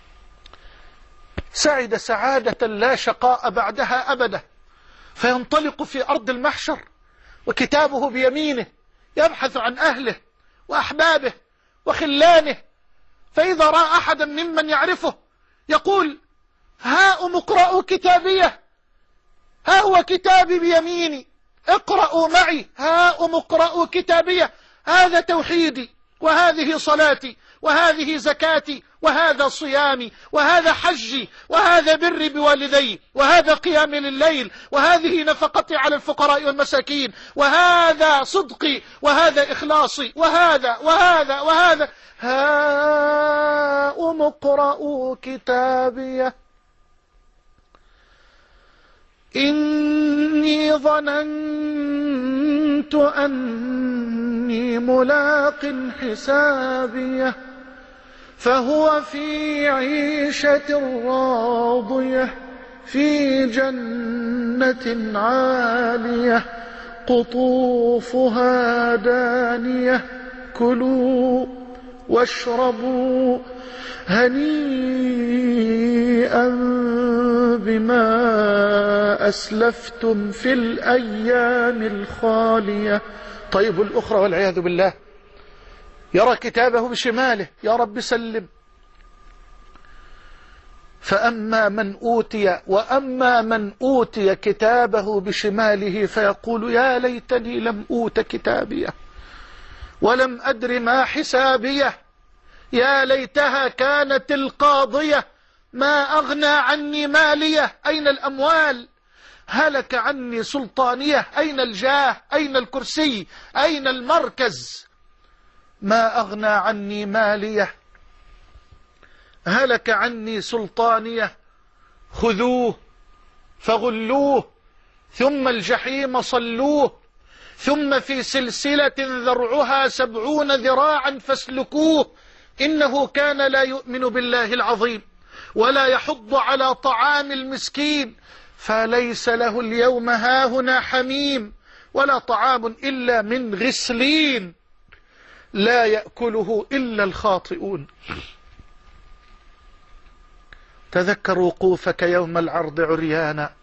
سعد سعادة لا شقاء بعدها أبدا. فينطلق في أرض المحشر وكتابه بيمينه، يبحث عن أهله وأحبابه وخلانه. فإذا رأى أحدا ممن يعرفه يقول: هاؤم اقرأوا كتابيه، ها هو كتابي بيميني، اقرأوا معي. هاؤم اقرأوا كتابيه. هذا توحيدي، وهذه صلاتي، وهذه زكاتي، وهذا صيامي، وهذا حجي، وهذا بري بوالدي، وهذا قيامي لليل، وهذه نفقتي على الفقراء والمساكين، وهذا صدقي، وهذا إخلاصي، وهذا وهذا وهذا. هاؤم اقرءوا كتابيه إني ظننت أني ملاق حسابيه فهو في عيشة راضية في جنة عالية قطوفها دانية كلوا واشربوا هنيئا بما أسلفتم في الأيام الخالية. طيب الأخرى والعياذ بالله يرى كتابه بشماله، يا رب سلم. فأما من أوتي كتابه بشماله فيقول يا ليتني لم أوت كتابيه ولم أدر ما حسابيه يا ليتها كانت القاضية ما أغنى عني ماليه. أين الأموال؟ هلك عني سلطانية. أين الجاه؟ أين الكرسي؟ أين المركز؟ ما أغنى عني ماليه هلك عني سلطانية خذوه فغلوه ثم الجحيم صلوه ثم في سلسلة ذرعها 70 ذراعا فاسلكوه إنه كان لا يؤمن بالله العظيم ولا يحض على طعام المسكين فليس له اليوم هاهنا حميم ولا طعام إلا من غسلين لا يأكله إلا الخاطئون. تذكر وقوفك يوم العرض عريانا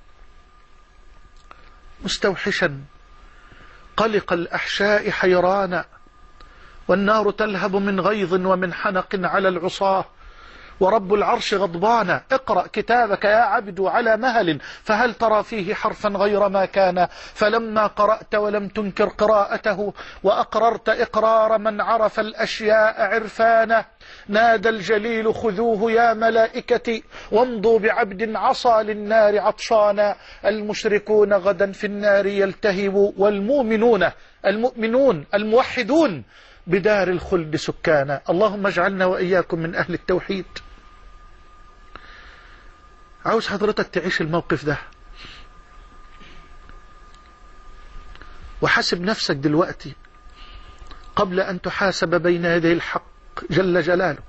مستوحشا قلق الأحشاء حيرانا، والنار تلهب من غيظ ومن حنق على العصاة، ورب العرش غضبانا. اقرأ كتابك يا عبد على مهل، فهل ترى فيه حرفا غير ما كان؟ فلما قرأت ولم تنكر قراءته وأقررت إقرار من عرف الأشياء عرفانا، نادى الجليل خذوه يا ملائكتي وامضوا بعبد عصى للنار عطشانا. المشركون غدا في النار يلتهبوا، والمؤمنون الموحدون بدار الخلد سكانا. اللهم اجعلنا وإياكم من أهل التوحيد. عاوز حضرتك تعيش الموقف ده، وحاسب نفسك دلوقتي قبل أن تحاسب بين يدي الحق جل جلاله.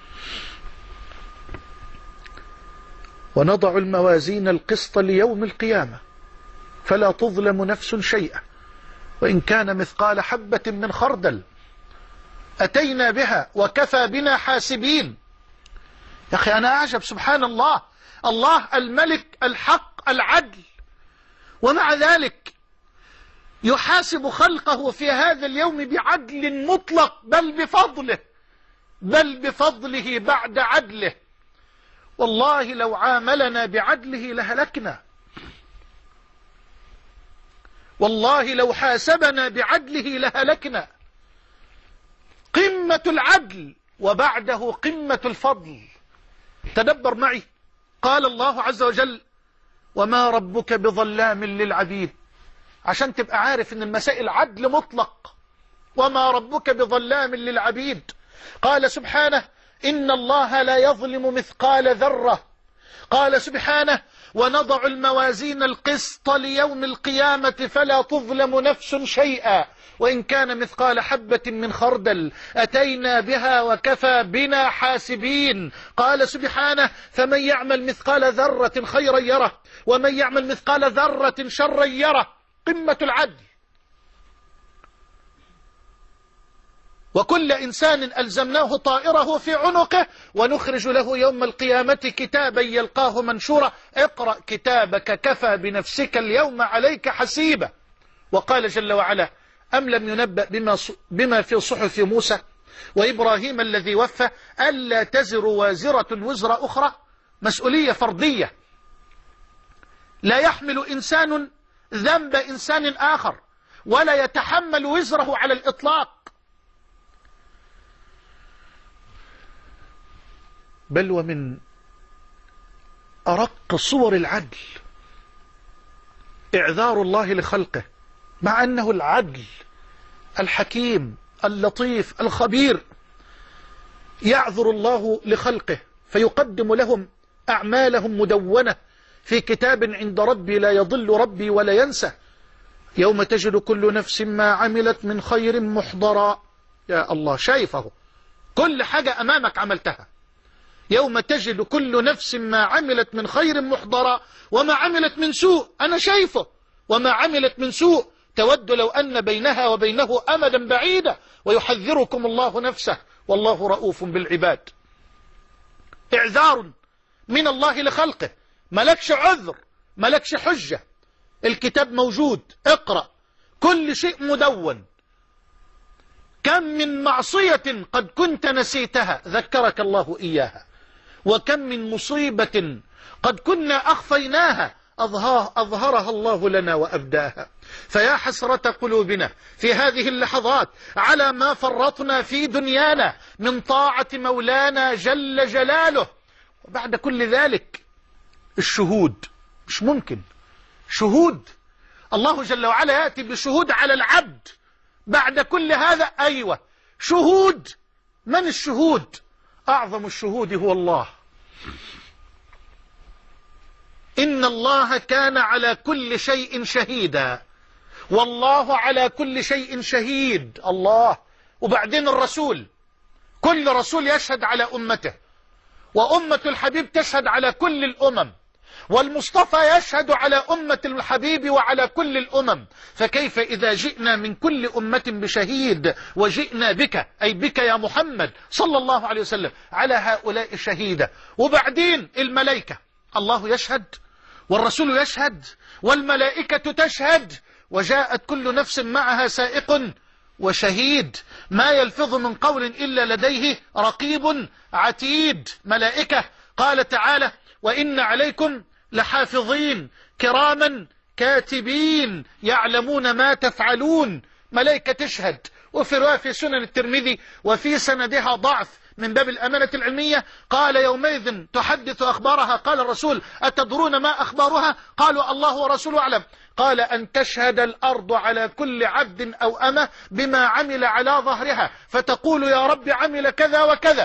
ونضع الموازين القسط ليوم القيامة فلا تظلم نفس شيئا وإن كان مثقال حبة من خردل أتينا بها وكفى بنا حاسبين. يا أخي أنا أعجب، سبحان الله، الله الملك الحق العدل، ومع ذلك يحاسب خلقه في هذا اليوم بعدل مطلق، بل بفضله بعد عدله. والله لو عاملنا بعدله لهلكنا، والله لو حاسبنا بعدله لهلكنا. قمة العدل وبعده قمة الفضل. تدبر معي، قال الله عز وجل وما ربك بظلام للعبيد، عشان تبقى عارف ان المسائل عدل مطلق. وما ربك بظلام للعبيد. قال سبحانه إن الله لا يظلم مثقال ذرة. قال سبحانه ونضع الموازين القسط ليوم القيامة فلا تظلم نفس شيئا وإن كان مثقال حبة من خردل أتينا بها وكفى بنا حاسبين. قال سبحانه فمن يعمل مثقال ذرة خيرا يره ومن يعمل مثقال ذرة شرا يره. قمة العدل. وكل إنسان ألزمناه طائره في عنقه ونخرج له يوم القيامة كتابا يلقاه منشورا اقرأ كتابك كفى بنفسك اليوم عليك حسيبا. وقال جل وعلا أم لم ينبأ بما في صحف موسى وإبراهيم الذي وفى ألا تزر وازرة وزر أخرى. مسؤولية فردية، لا يحمل إنسان ذنب إنسان آخر ولا يتحمل وزره على الإطلاق. بل ومن أرق صور العدل إعذار الله لخلقه، مع أنه العدل الحكيم اللطيف الخبير. يعذر الله لخلقه فيقدم لهم أعمالهم مدونة في كتاب عند ربي لا يضل ربي ولا ينسى. يوم تجد كل نفس ما عملت من خير محضرا. يا الله، شايفه كل حاجة أمامك عملتها. يوم تجد كل نفس ما عملت من خير محضرا وما عملت من سوء أنا شايفه، وما عملت من سوء تود لو أن بينها وبينه أمدا بعيدا ويحذركم الله نفسه والله رؤوف بالعباد. إعذار من الله لخلقه، ملكش عذر ملكش حجة. الكتاب موجود، اقرأ، كل شيء مدون. كم من معصية قد كنت نسيتها ذكرك الله إياها، وكم من مصيبة قد كنا أخفيناها أظهرها الله لنا وأبداها. فيا حسرة قلوبنا في هذه اللحظات على ما فرطنا في دنيانا من طاعة مولانا جل جلاله. وبعد كل ذلك الشهود مش ممكن. شهود الله جل وعلا يأتي بشهود على العبد بعد كل هذا. أيوة شهود. من الشهود؟ أعظم الشهود هو الله. إن الله كان على كل شيء شهيدا والله على كل شيء شهيد. الله. وبعدين الرسول كل رسول يشهد على أمته، وأمة الحبيب تشهد على كل الأمم، والمصطفى يشهد على أمة الحبيب وعلى كل الأمم. فكيف إذا جئنا من كل أمة بشهيد وجئنا بك، أي بك يا محمد صلى الله عليه وسلم، على هؤلاء شهيدا؟ وبعدين الملائكة، الله يشهد والرسول يشهد والملائكة تشهد، وجاءت كل نفس معها سائق وشهيد، ما يلفظ من قول إلا لديه رقيب عتيد. ملائكة، قال تعالى: وإن عليكم لحافظين كراما كاتبين يعلمون ما تفعلون. ملائكة تشهد. وفي رواية في سنن الترمذي وفي سندها ضعف من باب الأمانة العلمية، قال: يومئذ تحدث أخبارها. قال الرسول: أتدرون ما أخبارها؟ قالوا: الله ورسوله أعلم. قال: أن تشهد الأرض على كل عبد أو أمة بما عمل على ظهرها، فتقول: يا رب عمل كذا وكذا.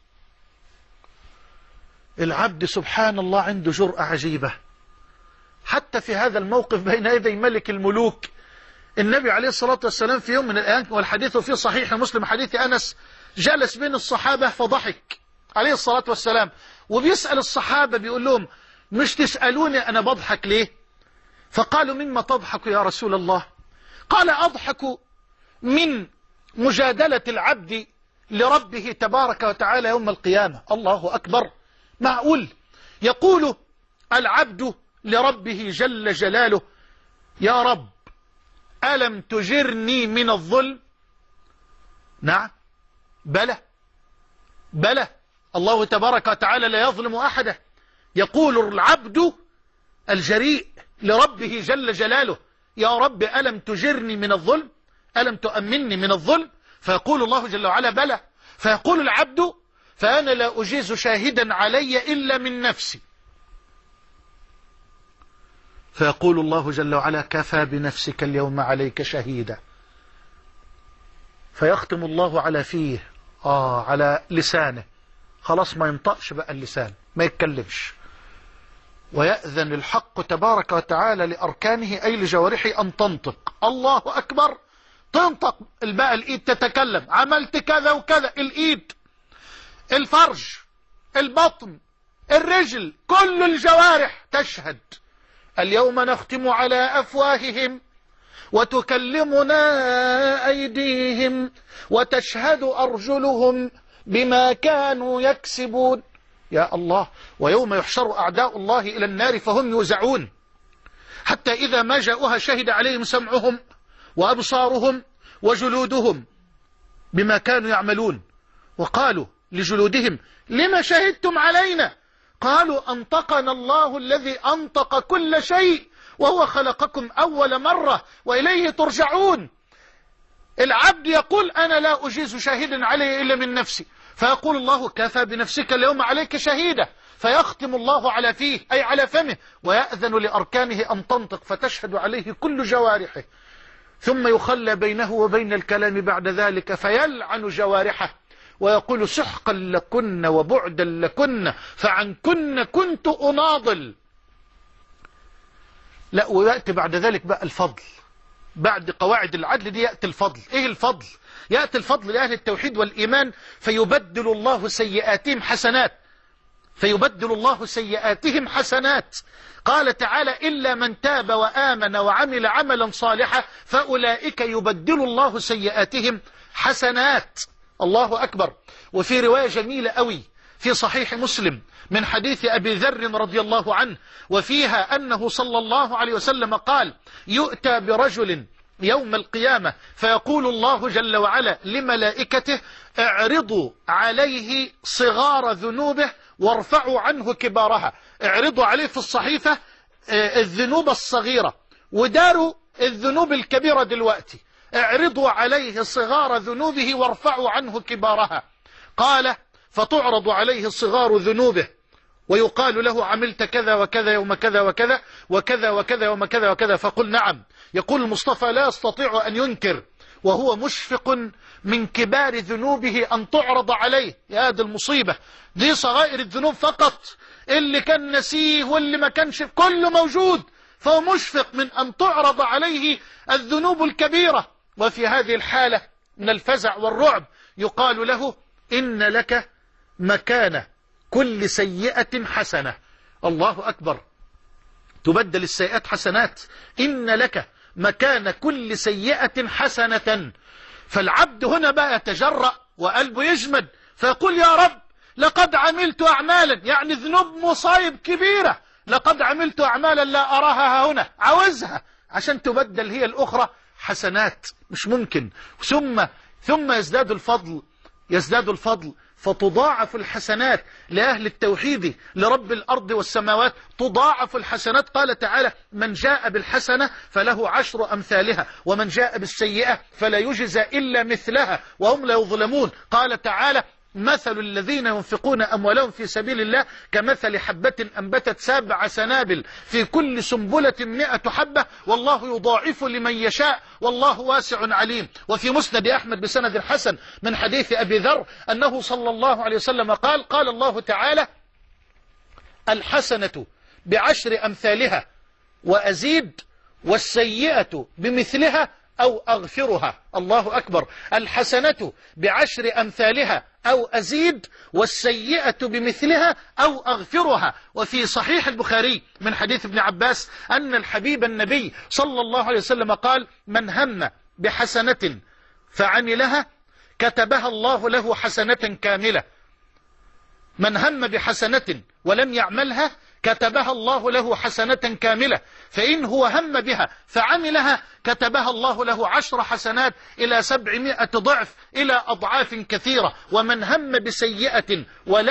العبد سبحان الله عنده جرأة عجيبة، حتى في هذا الموقف بين يدي ملك الملوك. النبي عليه الصلاة والسلام في يوم من الأيام، والحديث في صحيح مسلم حديث أنس، جلس بين الصحابة فضحك عليه الصلاة والسلام، وبيسأل الصحابة بيقول لهم: مش تسألوني أنا بضحك ليه؟ فقالوا: مما تضحك يا رسول الله؟ قال: أضحك من مجادلة العبد لربه تبارك وتعالى يوم القيامة. الله أكبر! معقول يقول العبد لربه جل جلاله: يا رب ألم تجرني من الظلم؟ نعم، بلى الله تبارك وتعالى لا يظلم أحدا. يقول العبد الجريء لربه جل جلاله: يا رب ألم تجرني من الظلم؟ ألم تؤمنني من الظلم؟ فيقول الله جل وعلا: بلى. فيقول العبد: فأنا لا أجيز شاهدا علي إلا من نفسي. فيقول الله جل وعلا: كفى بنفسك اليوم عليك شهيدا. فيختم الله على فيه، على لسانه، خلاص ما ينطقش بقى اللسان، ما يتكلمش، ويأذن الحق تبارك وتعالى لأركانه أي لجوارحه أن تنطق. الله أكبر! تنطق بقى الإيد تتكلم: عملت كذا وكذا. الإيد، الفرج، البطن، الرجل، كل الجوارح تشهد. اليوم نختم على أفواههم وتكلمنا أيديهم وتشهد أرجلهم بما كانوا يكسبون. يا الله! ويوم يحشر أعداء الله إلى النار فهم يوزعون، حتى إذا ما جاءوها شهد عليهم سمعهم وأبصارهم وجلودهم بما كانوا يعملون. وقالوا لجلودهم: لما شهدتم علينا؟ قالوا: أنطقنا الله الذي أنطق كل شيء وهو خلقكم أول مرة وإليه ترجعون. العبد يقول: أنا لا أجيز شاهدا علي إلا من نفسي. فيقول الله: كفى بنفسك اليوم عليك شهيدا. فيختم الله على فيه أي على فمه، ويأذن لأركانه أن تنطق، فتشهد عليه كل جوارحه، ثم يخلى بينه وبين الكلام بعد ذلك، فيلعن جوارحه ويقول: سحقا لكن وبعدا لكن فعنكن كنت أناضل. لا، ويأتي بعد ذلك بقى الفضل. بعد قواعد العدل دي يأتي الفضل. ايه الفضل؟ يأتي الفضل لأهل التوحيد والإيمان، فيبدل الله سيئاتهم حسنات، فيبدل الله سيئاتهم حسنات. قال تعالى: إلا من تاب وآمن وعمل عملا صالحا فأولئك يبدل الله سيئاتهم حسنات. الله أكبر! وفي رواية جميلة قوي في صحيح مسلم من حديث أبي ذر رضي الله عنه، وفيها أنه صلى الله عليه وسلم قال: يؤتى برجل يوم القيامة فيقول الله جل وعلا لملائكته: اعرضوا عليه صغار ذنوبه وارفعوا عنه كبارها. اعرضوا عليه في الصحيفة الذنوب الصغيرة وداروا الذنوب الكبيرة دلوقتي. اعرضوا عليه صغار ذنوبه وارفعوا عنه كبارها. قال: فتعرض عليه صغار ذنوبه ويقال له: عملت كذا وكذا يوم كذا وكذا وكذا وكذا يوم كذا وكذا. فقل: نعم. يقول المصطفى: لا يستطيع أن ينكر وهو مشفق من كبار ذنوبه أن تعرض عليه. يا هذه المصيبة! دي صغائر الذنوب فقط، اللي كان نسيه واللي ما كانش كله موجود، فهو مشفق من أن تعرض عليه الذنوب الكبيرة. وفي هذه الحالة من الفزع والرعب يقال له: إن لك مكان كل سيئة حسنة. الله أكبر، تبدل السيئات حسنات. إن لك مكان كل سيئة حسنة. فالعبد هنا بقى يتجرأ وقلبه يجمد فيقول يا رب لقد عملت أعمالا، يعني ذنوب مصايب كبيرة، لقد عملت أعمالا لا أراها هنا، عاوزها عشان تبدل هي الأخرى حسنات. مش ممكن. ثم يزداد الفضل فتضاعف الحسنات لأهل التوحيد لرب الأرض والسماوات، تضاعف الحسنات. قال تعالى من جاء بالحسنة فله 10 أمثالها ومن جاء بالسيئة فلا يجزى إلا مثلها وهم لا يظلمون. قال تعالى مثل الذين ينفقون أموالهم في سبيل الله كمثل حبة أنبتت 7 سنابل في كل سنبلة 100 حبة والله يضاعف لمن يشاء والله واسع عليم. وفي مسند أحمد بسند حسن من حديث أبي ذر أنه صلى الله عليه وسلم قال الله تعالى الحسنة ب10 أمثالها وأزيد والسيئة بمثلها أو أغفرها. الله أكبر. الحسنة ب10 أمثالها أو أزيد والسيئة بمثلها أو أغفرها. وفي صحيح البخاري من حديث ابن عباس أن الحبيب النبي صلى الله عليه وسلم قال من هم بحسنة فعملها كتبها الله له حسنة كاملة. من هم بحسنة ولم يعملها كتبها الله له حسنة كاملة. فإن هو هم بها فعملها كتبها الله له 10 حسنات إلى 700 ضعف إلى أضعاف كثيرة. ومن هم بسيئة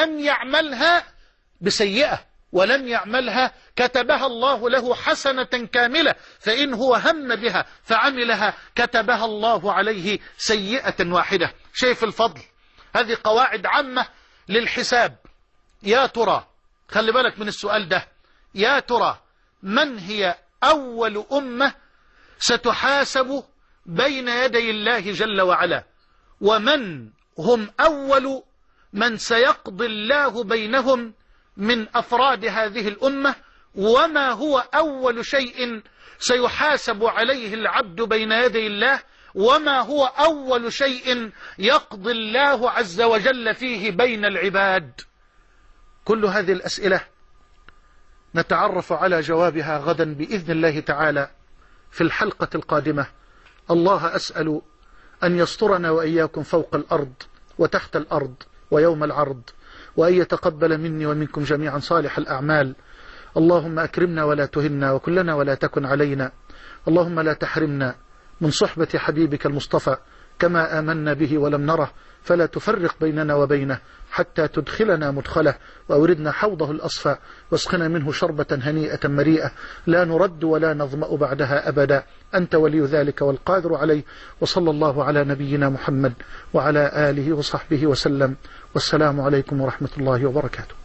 ولم يعملها كتبها الله له حسنة كاملة. فإن هو هم بها فعملها كتبها الله عليه سيئة واحدة. شايف الفضل؟ هذه قواعد عامة للحساب. يا ترى، خلي بالك من السؤال ده، يا ترى من هي أول أمة ستحاسب بين يدي الله جل وعلا؟ ومن هم أول من سيقضي الله بينهم من أفراد هذه الأمة؟ وما هو أول شيء سيحاسب عليه العبد بين يدي الله؟ وما هو أول شيء يقضي الله عز وجل فيه بين العباد؟ كل هذه الأسئلة نتعرف على جوابها غدا بإذن الله تعالى في الحلقة القادمة. الله أسأل أن يسترنا وإياكم فوق الأرض وتحت الأرض ويوم العرض، وأن يتقبل مني ومنكم جميعا صالح الأعمال. اللهم أكرمنا ولا تهنا وكلنا ولا تكن علينا. اللهم لا تحرمنا من صحبة حبيبك المصطفى كما آمنا به ولم نره، فلا تفرق بيننا وبينه حتى تدخلنا مدخله وأوردنا حوضه الأصفى واسقنا منه شربة هنيئة مريئة لا نرد ولا نظمأ بعدها أبدا. أنت ولي ذلك والقادر عليه. وصلى الله على نبينا محمد وعلى آله وصحبه وسلم. والسلام عليكم ورحمة الله وبركاته.